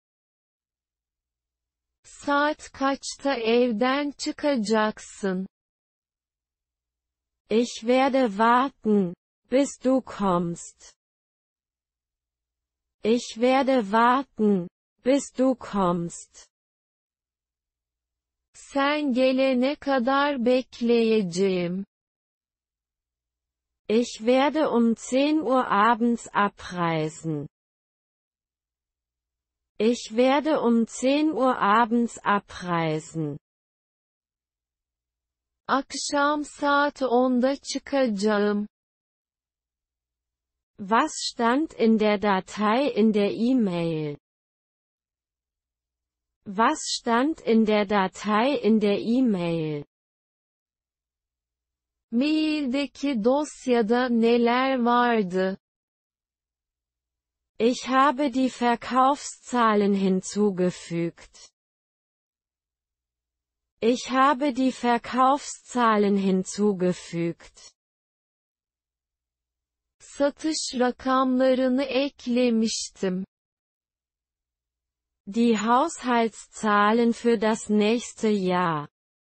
Saat kaçta evden çıkacaksın? Ich werde warten, bis du kommst. Ich werde warten, bis du kommst. Sen gelene kadar bekleyeceğim. Ich werde 10 Uhr abends abreisen. Ich werde 10 Uhr abends abreisen. Akşam saat 10'da çıkacağım. Was stand in der Datei in der E-Mail? Was stand in der Datei in der E-Mail? Maildeki dosyada neler vardı? Ich habe die Verkaufszahlen hinzugefügt. Ich habe die Verkaufszahlen hinzugefügt. Satış rakamlarını eklemiştim. Die Haushaltszahlen für das nächste Jahr.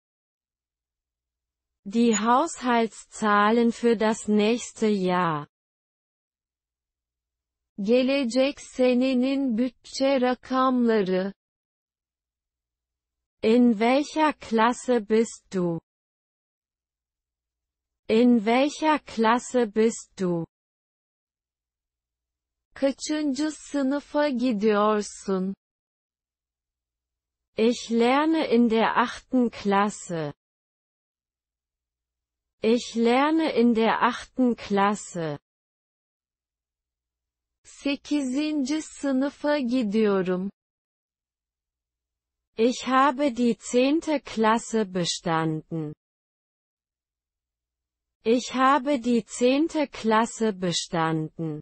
Die Haushaltszahlen für das nächste Jahr. Gelecek senenin bütçe rakamları. In welcher Klasse bist du? In welcher Klasse bist du? Kaçıncı sınıfa gidiyorsun? Ich lerne in der 8. Klasse. Ich lerne in der 8. Klasse. 8. sınıfa gidiyorum. Ich habe die 10. Klasse bestanden. Ich habe die 10. Klasse bestanden.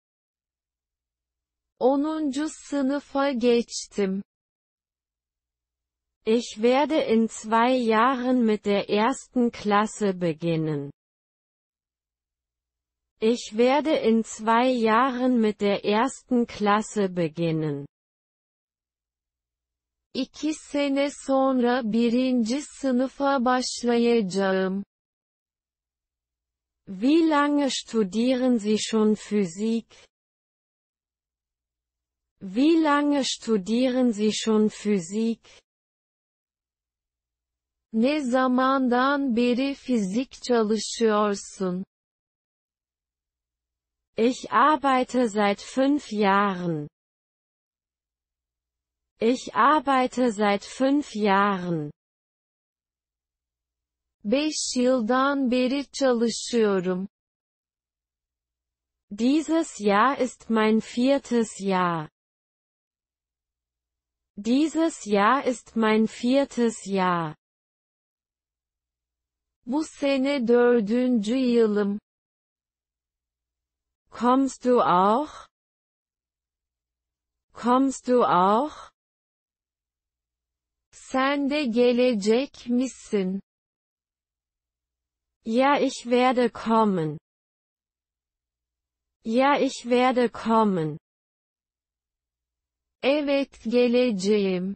10. sınıfa geçtim. Ich werde in 2 Jahren mit der 1. Klasse beginnen. Ich werde in 2 Jahren mit der 1. Klasse beginnen. 2 sene sonra 1. sınıfa başlayacağım. Wie lange studieren Sie schon Physik? Wie lange studieren Sie schon Physik? Ne zamandan beri fizik çalışıyorsun? Ich arbeite seit 5 Jahren. Ich arbeite seit 5 Jahren. 5 yıldan beri çalışıyorum. Dieses Jahr ist mein 4. Jahr. Dieses Jahr ist mein 4. Jahr. Bu sene 4. yılım. Kommst du auch? Kommst du auch? Sen de gelecek misin? Ja, ich werde kommen. Ja, ich werde kommen. Evet, geleceğim.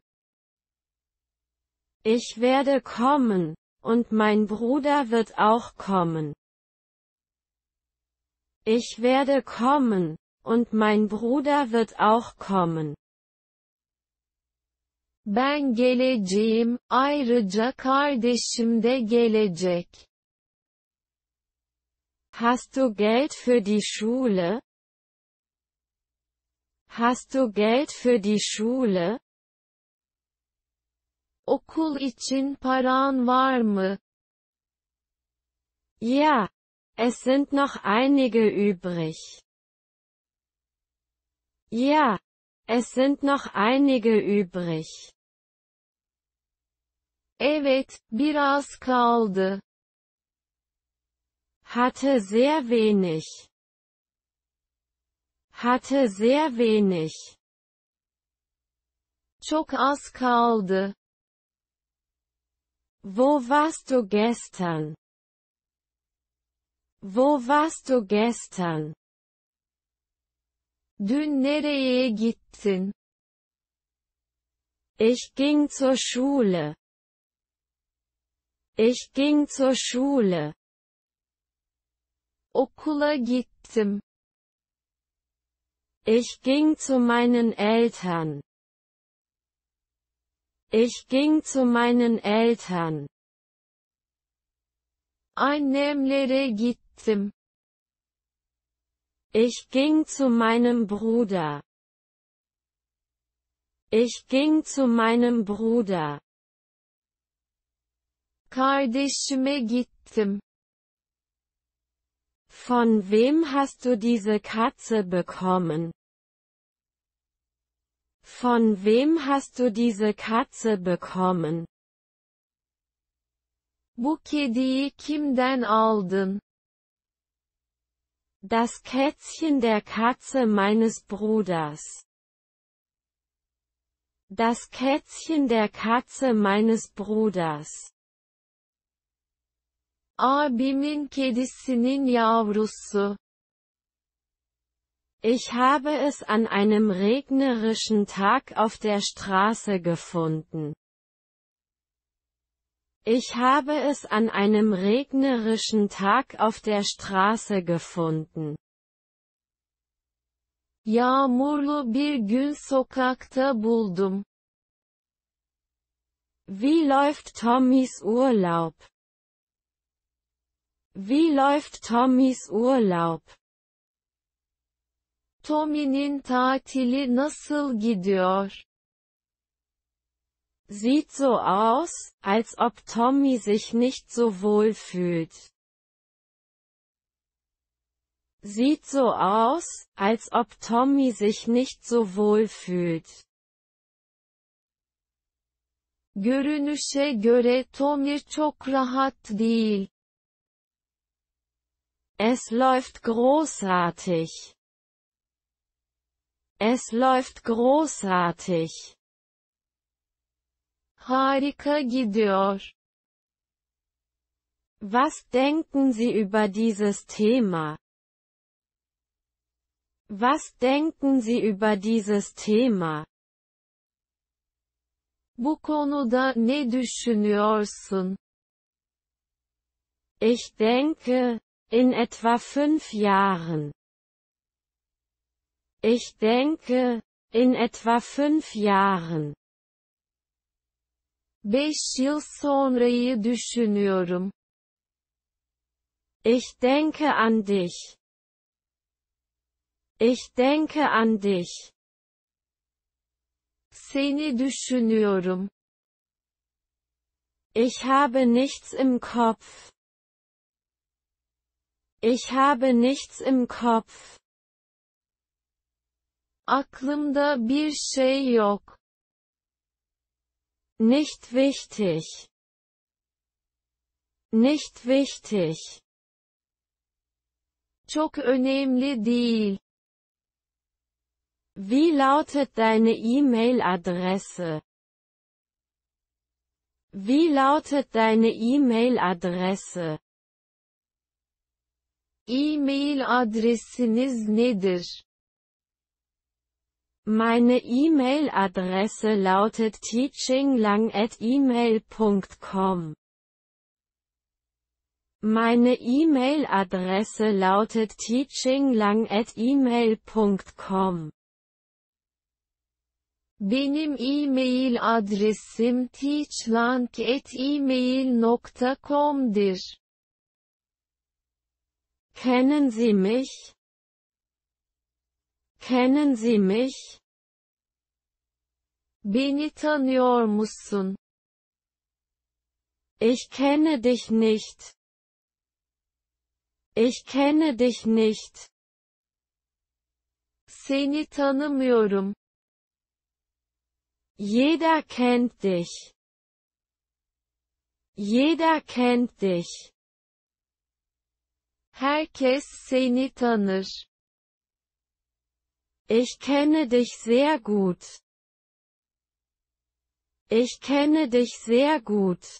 Ich werde kommen, und mein Bruder wird auch kommen. Ich werde kommen, und mein Bruder wird auch kommen. Ben geleceğim, ayrıca kardeşim de gelecek. Hast du Geld für die Schule? Hast du Geld für die Schule? Okul için paran var mı? Ja, es sind noch einige übrig. Ja, es sind noch einige übrig. Evet, biraz kaldı. Hatte sehr wenig. Hatte sehr wenig. Çok az kaldı. Wo warst du gestern? Wo warst du gestern? Dün nereye gittin? Ich ging zur Schule. Ich ging zur Schule. Okula gittim. Ich ging zu meinen Eltern. Ich ging zu meinen Eltern. Annemlere gittim. Ich ging zu meinem Bruder. Ich ging zu meinem Bruder. Kardeşime gittim. Von wem hast du diese Katze bekommen? Von wem hast du diese Katze bekommen? Bu kediyi kimden aldın? Das Kätzchen der Katze meines Bruders. Das Kätzchen der Katze meines Bruders. Abimin kedisinin yavrusu. Ich habe es an einem regnerischen Tag auf der Straße gefunden. Ich habe es an einem regnerischen Tag auf der Straße gefunden. Yağmurlu bir gün sokakta buldum. Wie läuft Tommys Urlaub? Wie läuft Tommys Urlaub? Tommy'nin tatili nasıl gidiyor? Sieht so aus, als ob Tommy sich nicht so wohl fühlt. Sieht so aus, als ob Tommy sich nicht so wohl fühlt. Görünüşe göre Tommy çok rahat değil. Es läuft großartig. Es läuft großartig. Harika gidiyor. Was denken Sie über dieses Thema? Was denken Sie über dieses Thema? Bu konuda ne düşünüyorsun? Ich denke, in etwa 5 Jahren. Ich denke, in etwa 5 Jahren. 5 yıl sonrayı düşünüyorum. Ich denke an dich. Ich denke an dich. Seni düşünüyorum. Ich habe nichts im Kopf. Ich habe nichts im Kopf. Aklımda bir şey yok. Nicht wichtig. Nicht wichtig. Çok önemli değil. Wie lautet deine E-Mail-Adresse? Wie lautet deine E-Mail-Adresse? E-mail adresiniz nedir? Meine E-Mail-Adresse lautet teachinglang@email.com. Meine E-Mail-Adresse lautet teachinglang@email.com. Benim e-mail adresim teachlang@email.com'dir. Kennen Sie mich? Kennen Sie mich? Beni tanıyor musun? Ich kenne dich nicht. Ich kenne dich nicht. Seni tanımıyorum. Jeder kennt dich. Jeder kennt dich. Herkes seni tanır. Ich kenne dich sehr gut. Ich kenne dich sehr gut.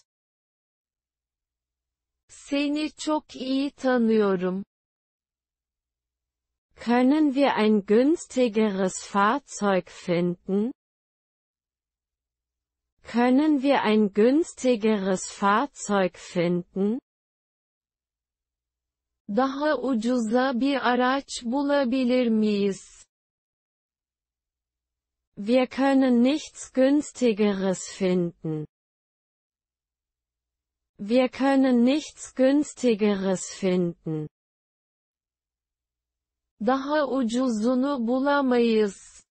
Seni çok iyi tanıyorum. Können wir ein günstigeres Fahrzeug finden? Können wir ein günstigeres Fahrzeug finden? Daha ucuza bir araç bulabilir miyiz? Wir können nichts günstigeres finden. Wir können nichts günstigeres finden. Daha ucuzunu bulamayız.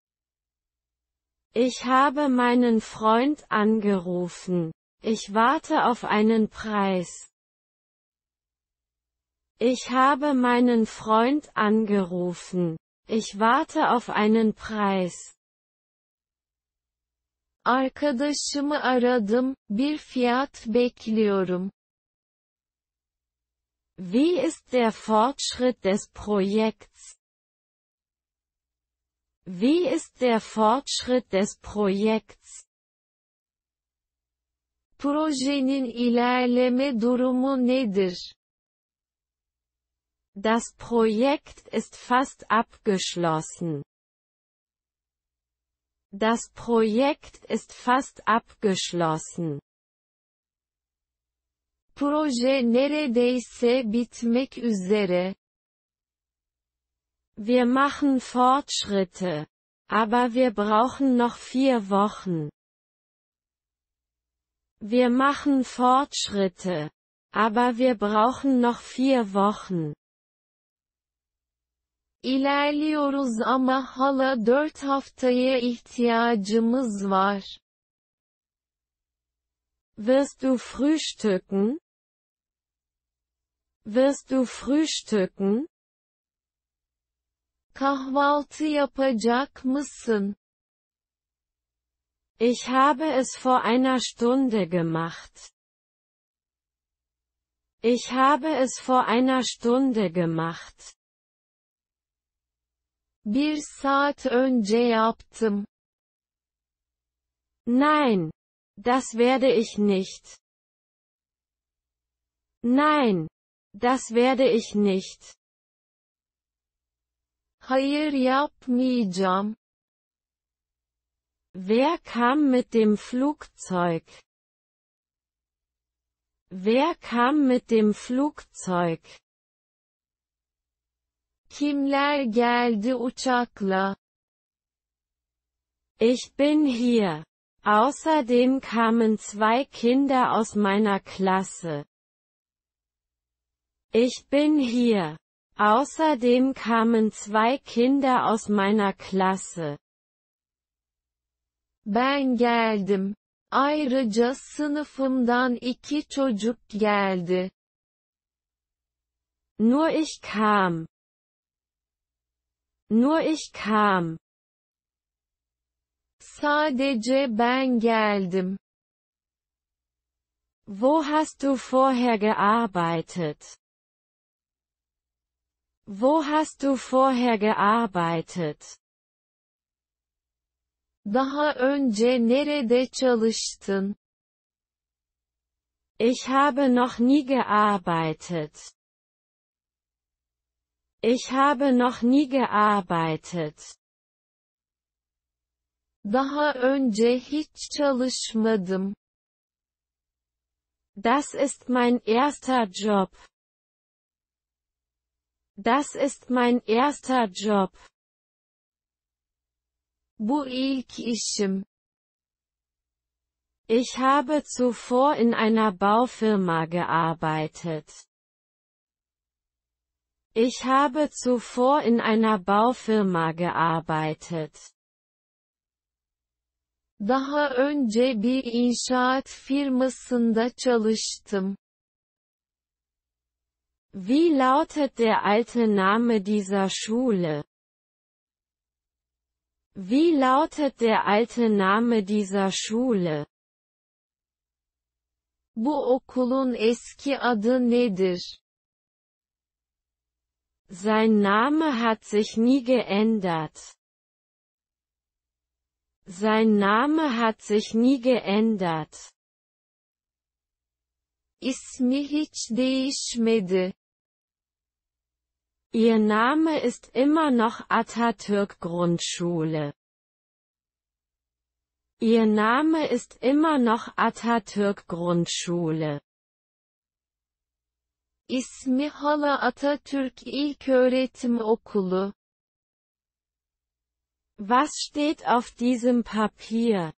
Ich habe meinen Freund angerufen. Ich warte auf einen Preis. Ich habe meinen Freund angerufen. Ich warte auf einen Preis. Arkadaşımı aradım, bir fiyat bekliyorum. Wie ist der Fortschritt des Projekts? Wie ist der Fortschritt des Projekts? Projenin ilerleme durumu nedir? Das Projekt ist fast abgeschlossen. Das Projekt ist fast abgeschlossen. Proje neredeyse bitmek üzere. Wir machen Fortschritte. Aber wir brauchen noch 4 Wochen. Wir machen Fortschritte. Aber wir brauchen noch 4 Wochen. İlerliyoruz ama hala 4 haftaya ihtiyacımız var. Wirst du frühstücken? Wirst du frühstücken? Kahvaltı yapacak mısın? Ich habe es vor einer Stunde gemacht. Ich habe es vor einer Stunde gemacht. 1 saat önce yaptım. Nein. Das werde ich nicht. Nein. Das werde ich nicht. Hayır yapmayacağım. Wer kam mit dem Flugzeug? Wer kam mit dem Flugzeug? Kimler geldi uçakla? Ich bin hier. Außerdem kamen 2 Kinder aus meiner Klasse. Ich bin hier. Außerdem kamen 2 Kinder aus meiner Klasse. Ben geldim. Ayrıca sınıfımdan 2 çocuk geldi. Nur ich kam. Nur ich kam. Sadece ben geldim. Wo hast du vorher gearbeitet? Wo hast du vorher gearbeitet? Daha önce nerede çalıştın? Ich habe noch nie gearbeitet. Ich habe noch nie gearbeitet. Daha önce hiç çalışmadım. Das ist mein erster Job. Das ist mein erster Job. Bu ilk işim. Ich habe zuvor in einer Baufirma gearbeitet. Ich habe zuvor in einer Baufirma gearbeitet. Daha önce bir inşaat firmasında çalıştım. Wie lautet der alte Name dieser Schule? Wie lautet der alte Name dieser Schule? Bu okulun eski adı nedir? Sein Name hat sich nie geändert. Sein Name hat sich nie geändert. İsmi hiç değişmedi. Ihr Name ist immer noch Atatürk Grundschule. Ihr Name ist immer noch Atatürk Grundschule. İsmi hala Atatürk İlköğretim Okulu. Was steht auf diesem Papier?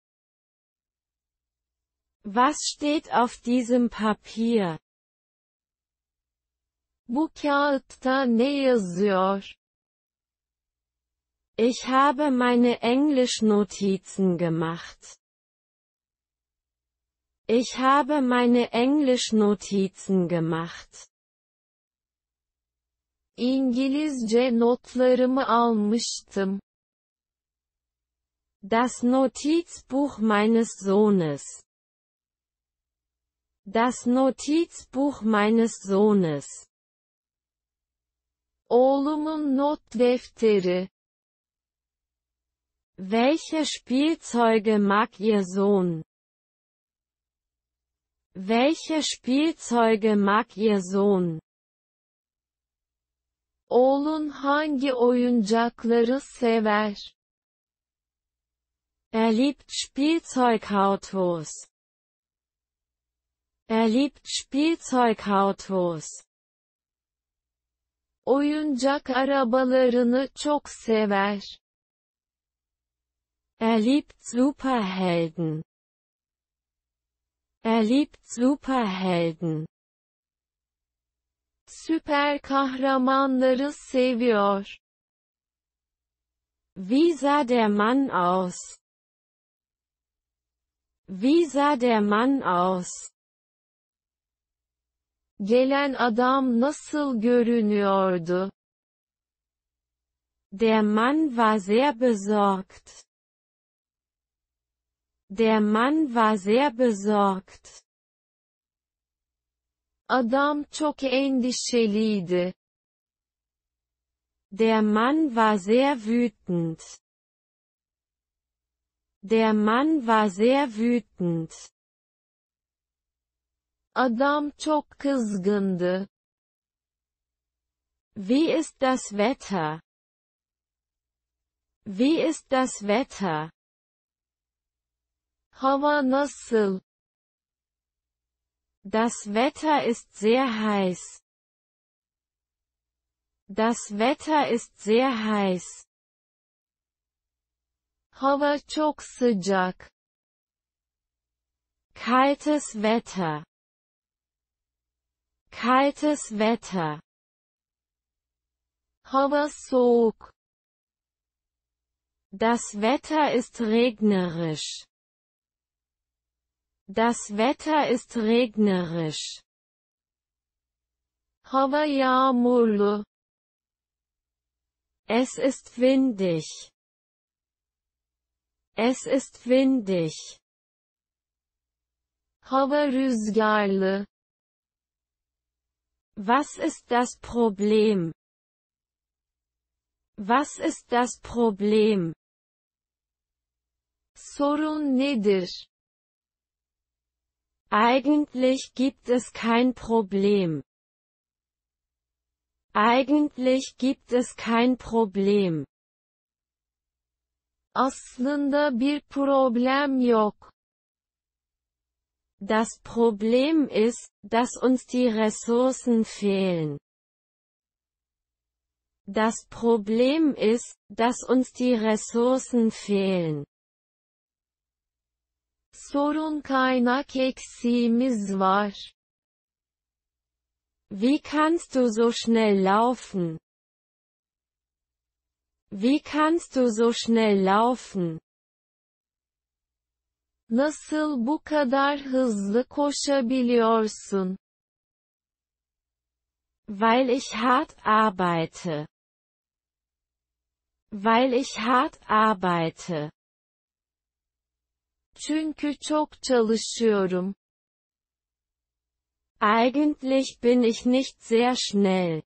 Was steht auf diesem Papier? Bu kağıtta ne yazıyor? Ich habe meine Englischnotizen gemacht. Ich habe meine Englischnotizen gemacht. İngilizce notlarımı almıştım. Das Notizbuch meines Sohnes. Das Notizbuch meines Sohnes. Oğlumun not defteri. Welche Spielzeuge mag Ihr Sohn? Welche Spielzeuge mag Ihr Sohn? Oğlun hangi oyuncakları sever? Er liebt Spielzeugautos. Er liebt Spielzeugautos. Oyuncak arabalarını çok sever. Er liebt Superhelden. Er liebt Superhelden. Süper kahramanları seviyor. Wie sah der Mann aus? Wie sah der Mann aus? Gelen adam nasıl görünüyordu? Der Mann war sehr besorgt. Der Mann war sehr besorgt. Adam çok endişeliydi. Der Mann war sehr wütend. Der Mann war sehr wütend. Adam çok kızgındı. Wie ist das Wetter? Wie ist das Wetter? Hava nasıl? Das Wetter ist sehr heiß. Das Wetter ist sehr heiß. Hava çok sıcak. Kaltes Wetter. Kaltes Wetter. Hava soğuk. Das Wetter ist regnerisch. Das Wetter ist regnerisch. Hava yağmurlu. Es ist windig. Es ist windig. Hava rüzgarlı. Was ist das Problem? Was ist das Problem? Sorun nedir? Eigentlich gibt es kein Problem. Eigentlich gibt es kein Problem. Aslında bir problem yok. Das Problem ist, dass uns die Ressourcen fehlen. Das Problem ist, dass uns die Ressourcen fehlen. Sorun kaynak eksiğimiz var. Wie kannst du so schnell laufen? Wie kannst du so schnell laufen? Nasıl bu kadar hızlı koşabiliyorsun? Weil ich hart arbeite. Weil ich hart arbeite. Çünkü çok çalışıyorum. Eigentlich bin ich nicht sehr schnell.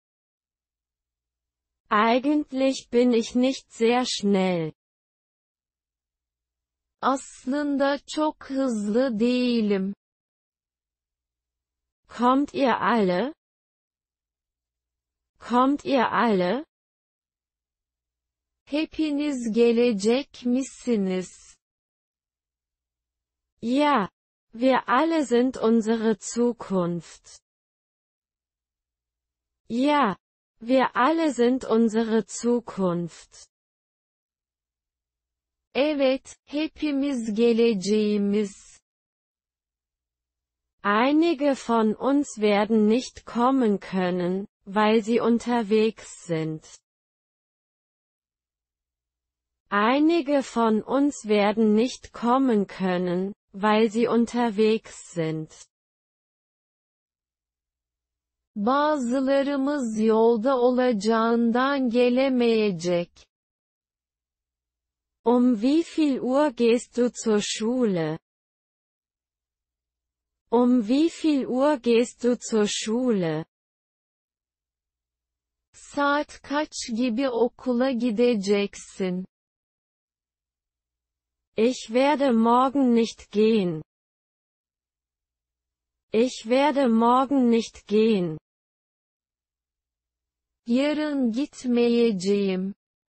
Eigentlich bin ich nicht sehr schnell. Aslında çok hızlı değilim. Kommt ihr alle? Kommt ihr alle? Hepiniz gelecek misiniz? Ja, wir alle sind unsere Zukunft. Ja, wir alle sind unsere Zukunft. Evet, hepimiz geleceğimiz. Einige von uns werden nicht kommen können, weil sie unterwegs sind. Einige von uns werden nicht kommen können, weil sie unterwegs sind. Bazılarımız yolda olacağından gelemeyecek. Wie viel Uhr gehst du zur Schule? Wie viel Uhr gehst du zur Schule? Saat kaç gibi okula gideceksin? Ich werde morgen nicht gehen. Ich werde morgen nicht gehen. Yarın gitmeyeceğim.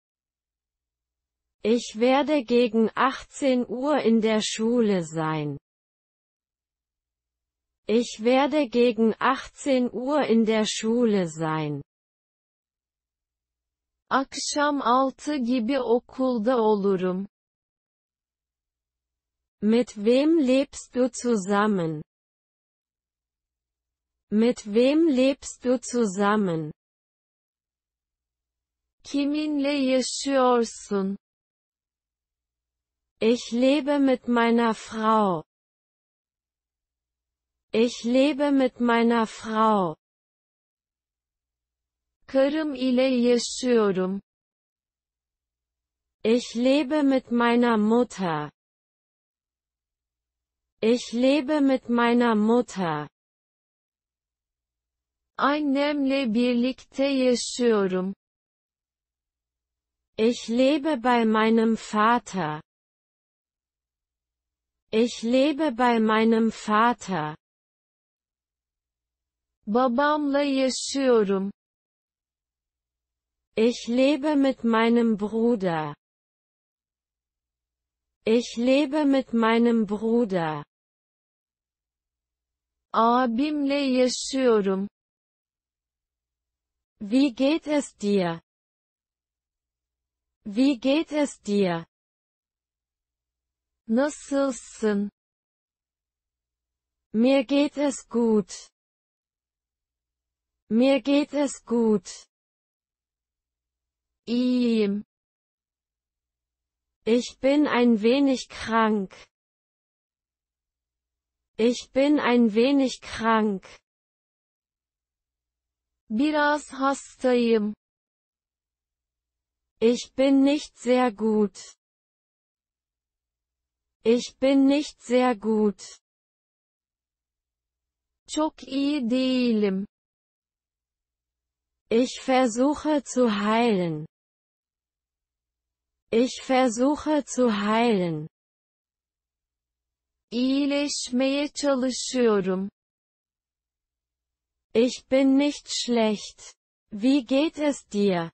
Ich werde gegen 18 Uhr in der Schule sein. Ich werde gegen 18 Uhr in der Schule sein. Akşam 6 gibi okulda olurum. Mit wem lebst du zusammen? Mit wem lebst du zusammen? Kiminle yaşıyorsun? Ich lebe mit meiner Frau. Ich lebe mit meiner Frau. Karım ile yaşıyorum. Ich lebe mit meiner Mutter. Ich lebe mit meiner Mutter. Annemle birlikte yaşıyorum. Ich lebe bei meinem Vater. Ich lebe bei meinem Vater. Babamla yaşıyorum. Ich lebe mit meinem Bruder. Ich lebe mit meinem Bruder. Abimle yaşıyorum. Wie geht es dir? Wie geht es dir? Nasılsın? Mir geht es gut. Mir geht es gut. İyiyim. Ich bin ein wenig krank. Ich bin ein wenig krank. Biraz hastayım. Ich bin nicht sehr gut. Ich bin nicht sehr gut. Çok iyi değilim. Ich versuche zu heilen. Ich versuche zu heilen. İyileşmeye çalışıyorum. Ich bin nicht schlecht. Wie geht es dir?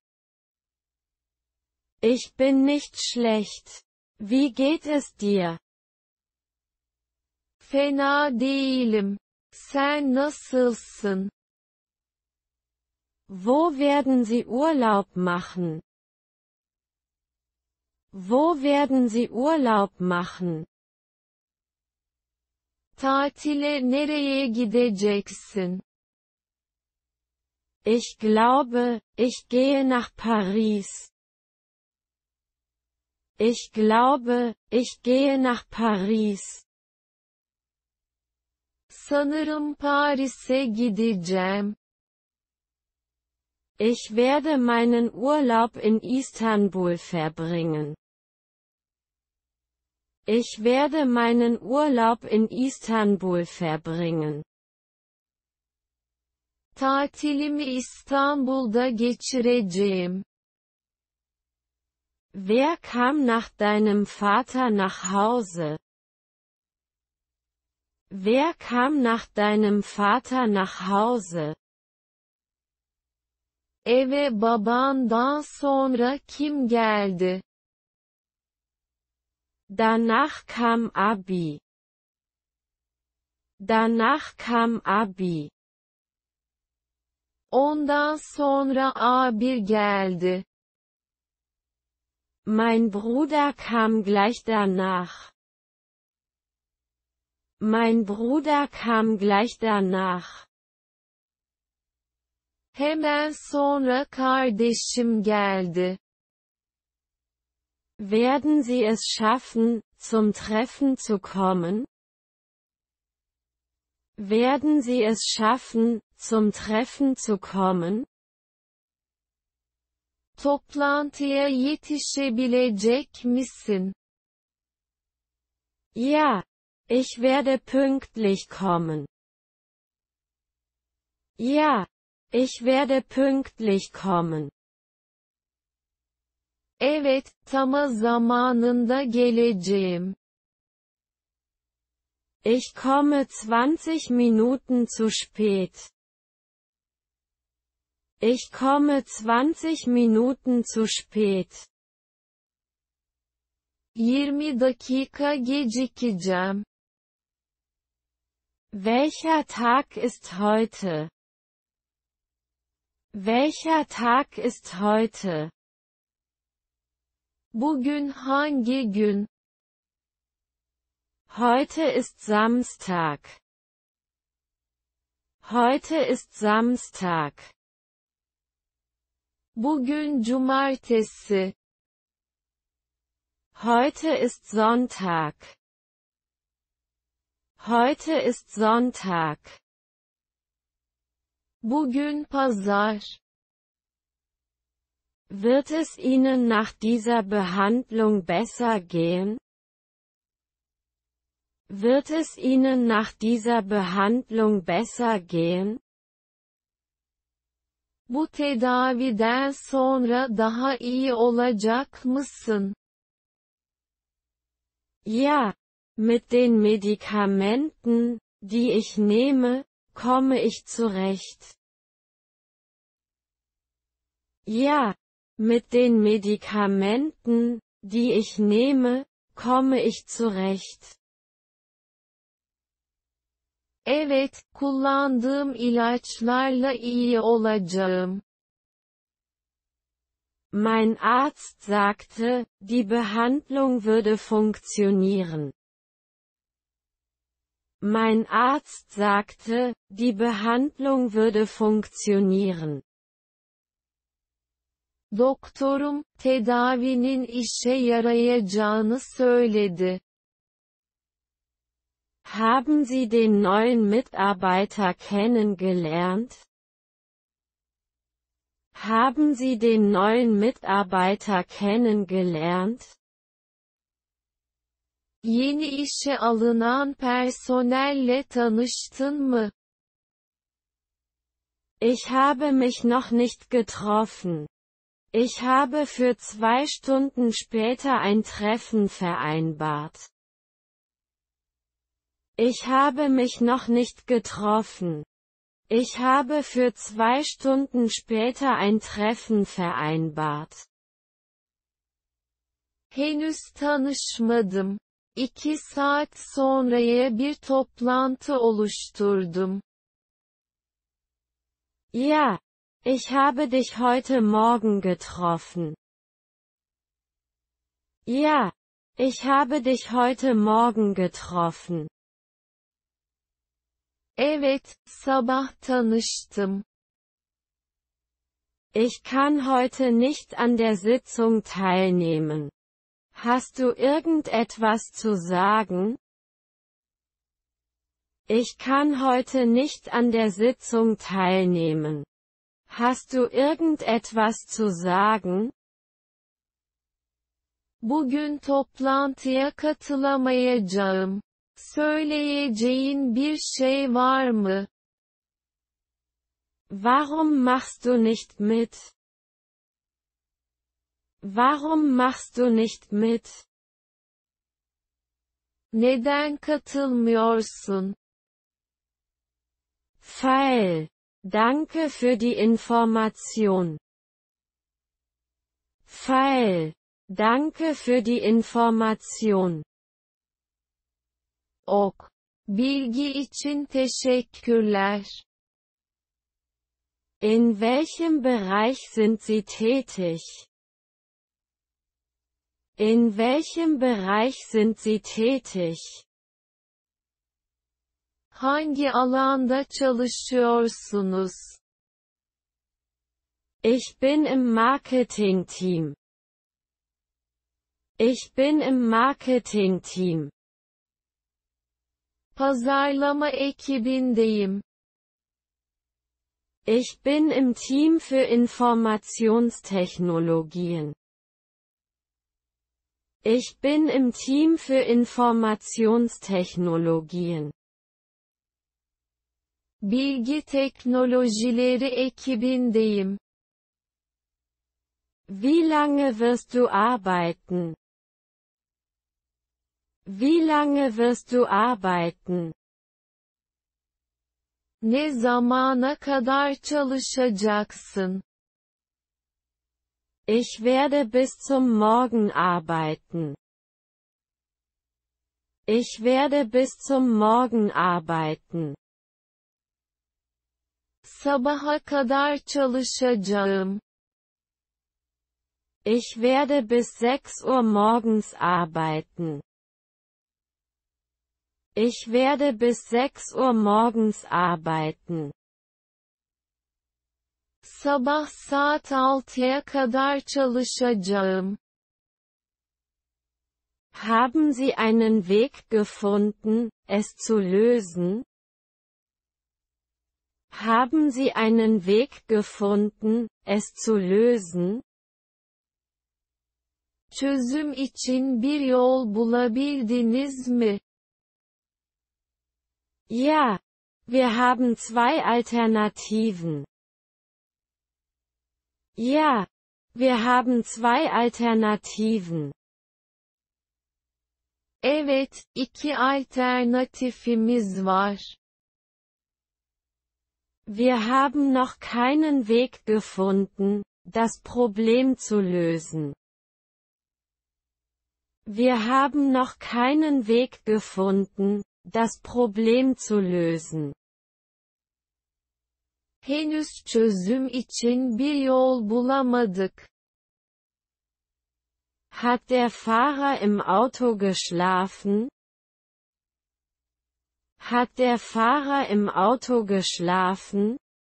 Ich bin nicht schlecht. Wie geht es dir? Fena değilim. Sen nasılsın? Wo werden Sie Urlaub machen? Wo werden Sie Urlaub machen? Tatile nereye gideceksin? Ich glaube, ich gehe nach Paris. Ich glaube, ich gehe nach Paris. Sanırım Paris'e gideceğim. Ich werde meinen Urlaub in Istanbul verbringen. Ich werde meinen Urlaub in Istanbul verbringen. Tatilimi İstanbul'da geçireceğim. Wer kam nach deinem Vater nach Hause? Wer kam nach deinem Vater nach Hause? Eve babandan sonra kim geldi? Danach kam Abi. Danach kam Abi. Ondan sonra A1 geldi. Mein Bruder kam gleich danach. Mein Bruder kam gleich danach. Hemen sonra kardeşim geldi. Werden Sie es schaffen, zum Treffen zu kommen? Werden Sie es schaffen, zum Treffen zu kommen? Toplantıya yetişebilecek misin? Ja, ich werde pünktlich kommen. Ja, ich werde pünktlich kommen. Evet, tam zamanında geleceğim. Ich komme 20 Minuten zu spät. Ich komme 20 Minuten zu spät. 20 dakika gecikeceğim. Welcher Tag ist heute? Welcher Tag ist heute? Bugün hangi gün? Heute ist Samstag. Heute ist Samstag. Bugün cumartesi. Heute ist Sonntag. Heute ist Sonntag. Bugün pazar. Wird es Ihnen nach dieser Behandlung besser gehen? Wird es Ihnen nach dieser Behandlung besser gehen? Bu tedaviden sonra daha iyi olacak mısın? Ja, mit den Medikamenten, die ich nehme, komme ich zurecht. Ja, mit den Medikamenten, die ich nehme, komme ich zurecht. Evet, kullandığım ilaçlarla iyi olacağım. Mein Arzt sagte, die Behandlung würde funktionieren. Mein Arzt sagte, die Behandlung würde funktionieren. Doktorum, tedavinin işe yarayacağını söyledi. Haben Sie den neuen Mitarbeiter kennengelernt? Haben Sie den neuen Mitarbeiter kennengelernt? Yeni işe alınan personelle tanıştın mı? Ich habe mich noch nicht getroffen. Ich habe für 2 Stunden später ein Treffen vereinbart. Ich habe mich noch nicht getroffen. Ich habe für 2 Stunden später ein Treffen vereinbart. Henüz tanışmadım. 2 saat sonraya bir toplantı oluşturdum. Ja, ich habe dich heute Morgen getroffen. Ja, ich habe dich heute Morgen getroffen. Evet, sabah tanıştım. Ich kann heute nicht an der Sitzung teilnehmen. Hast du irgendetwas zu sagen? Ich kann heute nicht an der Sitzung teilnehmen. Hast du irgendetwas zu sagen? Bugün toplantıya katılamayacağım. Söyleyeceğin bir şey var mı? Warum machst du nicht mit? Warum machst du nicht mit? Neden katılmıyorsun? Pfeil. Danke für die Information. Pfeil. Danke für die Information. Ok. Bilgi için teşekkürler. In welchem Bereich sind Sie tätig? In welchem Bereich sind Sie tätig? Hangi alanda çalışıyorsunuz? Ich bin im Marketing-Team. Ich bin im Marketing-Team. Pazarlama ekibindeyim. Ich bin im Team für Informationstechnologien. Ich bin im Team für Informationstechnologien. Bilgi teknolojileri ekibindeyim. Wie lange wirst du arbeiten? Wie lange wirst du arbeiten? Ne zamana kadar çalışacaksın? Ich werde bis zum Morgen arbeiten. Ich werde bis zum Morgen arbeiten. Sabaha kadar çalışacağım. Ich werde bis 6 Uhr morgens arbeiten. Ich werde bis 6 Uhr morgens arbeiten. Sabah saat 6'ya kadar çalışacağım. Haben Sie einen Weg gefunden, es zu lösen? Haben Sie einen Weg gefunden, es zu lösen? Çözüm için bir yol bulabildiniz mi? Ja, wir haben 2 Alternativen. Ja, wir haben 2 Alternativen. Evet, 2 alternatifimiz var. Wir haben noch keinen Weg gefunden, das Problem zu lösen. Wir haben noch keinen Weg gefunden, das Problem zu lösen. Henüz çözüm için bir yol bulamadık. Hat der Fahrer im Auto geschlafen? Hat der Fahrer im Auto geschlafen?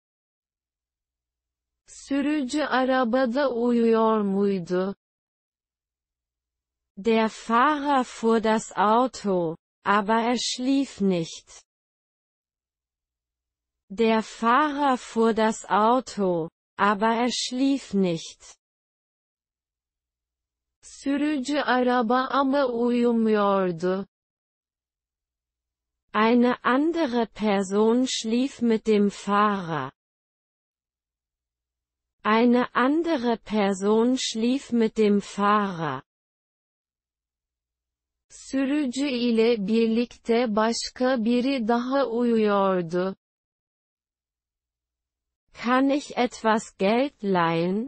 Sürücü arabada uyuyor muydu? Der Fahrer fuhr das Auto, aber er schlief nicht. Der Fahrer fuhr das Auto, aber er schlief nicht. Sürücü araba ama uyumuyordu. Eine andere Person schlief mit dem Fahrer. Eine andere Person schlief mit dem Fahrer. Sürücü ile birlikte başka biri daha uyuyordu. Kann ich etwas Geld leihen?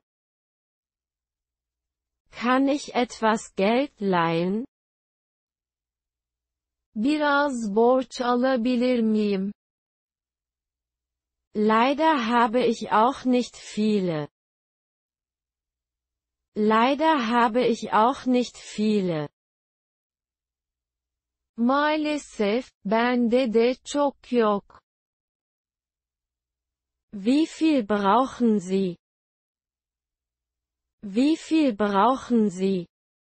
Kann ich etwas Geld leihen? Biraz borç alabilir miyim? Leider habe ich auch nicht viele. Leider habe ich auch nicht viele. Maalesef, bende de çok yok. Wie viel brauchen Sie? Wie viel brauchen Sie?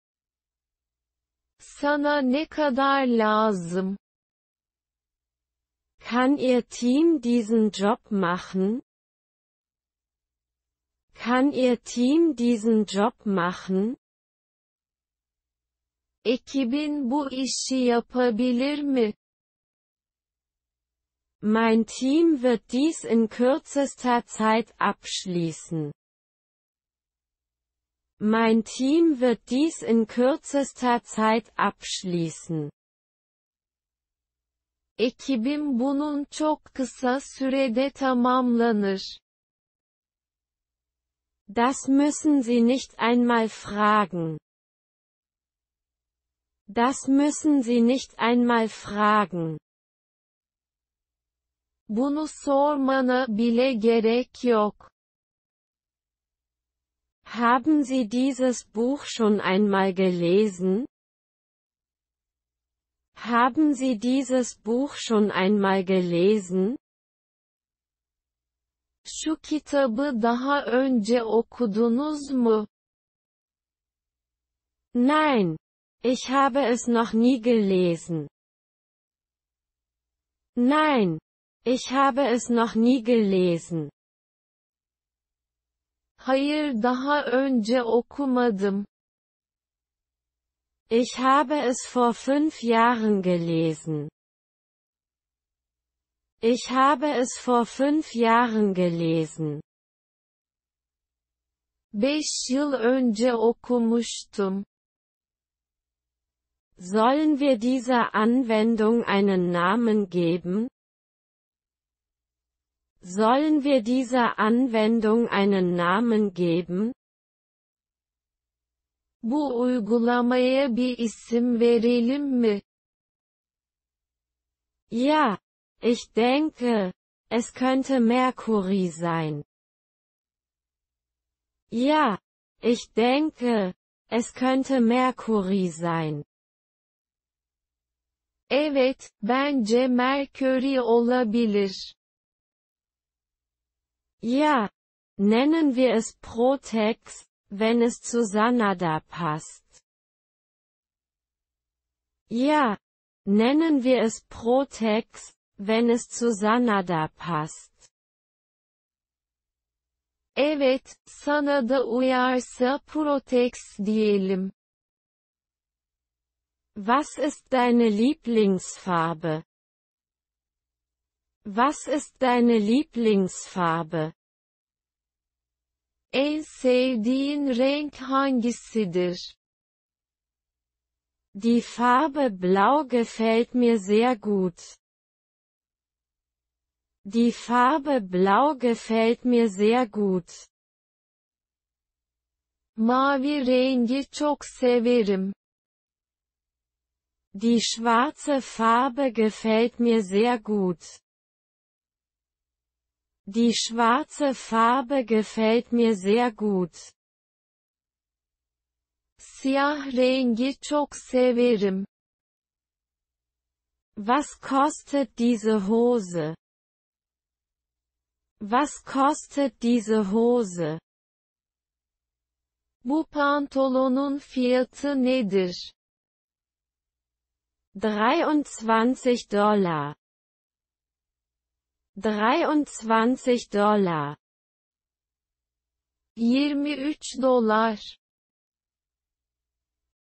Sana ne kadar lazım? Kann Ihr Team diesen Job machen? Kann Ihr Team diesen Job machen? Ekibin bu işi yapabilir mi? Mein Team wird dies in kürzester Zeit abschließen. Mein Team wird dies in kürzester Zeit abschließen. Ekibim bunun çok kısa sürede tamamlanır. Das müssen Sie nicht einmal fragen. Das müssen Sie nicht einmal fragen. Bunu sormana bile gerek yok. Haben Sie dieses Buch schon einmal gelesen? Haben Sie dieses Buch schon einmal gelesen? Şu kitabı daha önce okudunuz mu? Nein, ich habe es noch nie gelesen. Nein, ich habe es noch nie gelesen. Hayır, daha önce okumadım. Ich habe es vor 5 Jahren gelesen. Ich habe es vor 5 Jahren gelesen. 5 yıl önce okumuştum. Sollen wir dieser Anwendung einen Namen geben? Sollen wir dieser Anwendung einen Namen geben? Bu uygulamaya bir isim verelim mi? Ja, ich denke, es könnte Mercury sein. Ja, ich denke, es könnte Mercury sein. Evet, bence Mercury olabilir. Ja, nennen wir es Protex, wenn es zu Sanada passt. Ja, nennen wir es Protex, wenn es zu Sanada passt. Evet, sana da uyarsa Protex diyelim. Was ist deine Lieblingsfarbe? Was ist deine Lieblingsfarbe? En sevdiğin renk hangisidir? Die Farbe Blau gefällt mir sehr gut. Die Farbe Blau gefällt mir sehr gut. Mavi rengi çok severim. Die schwarze Farbe gefällt mir sehr gut. Die schwarze Farbe gefällt mir sehr gut. Siyah rengi çok severim. Was kostet diese Hose? Was kostet diese Hose? Bu pantolonun fiyatı nedir? 23 Dollar. 23 Dollar. 23 dolar.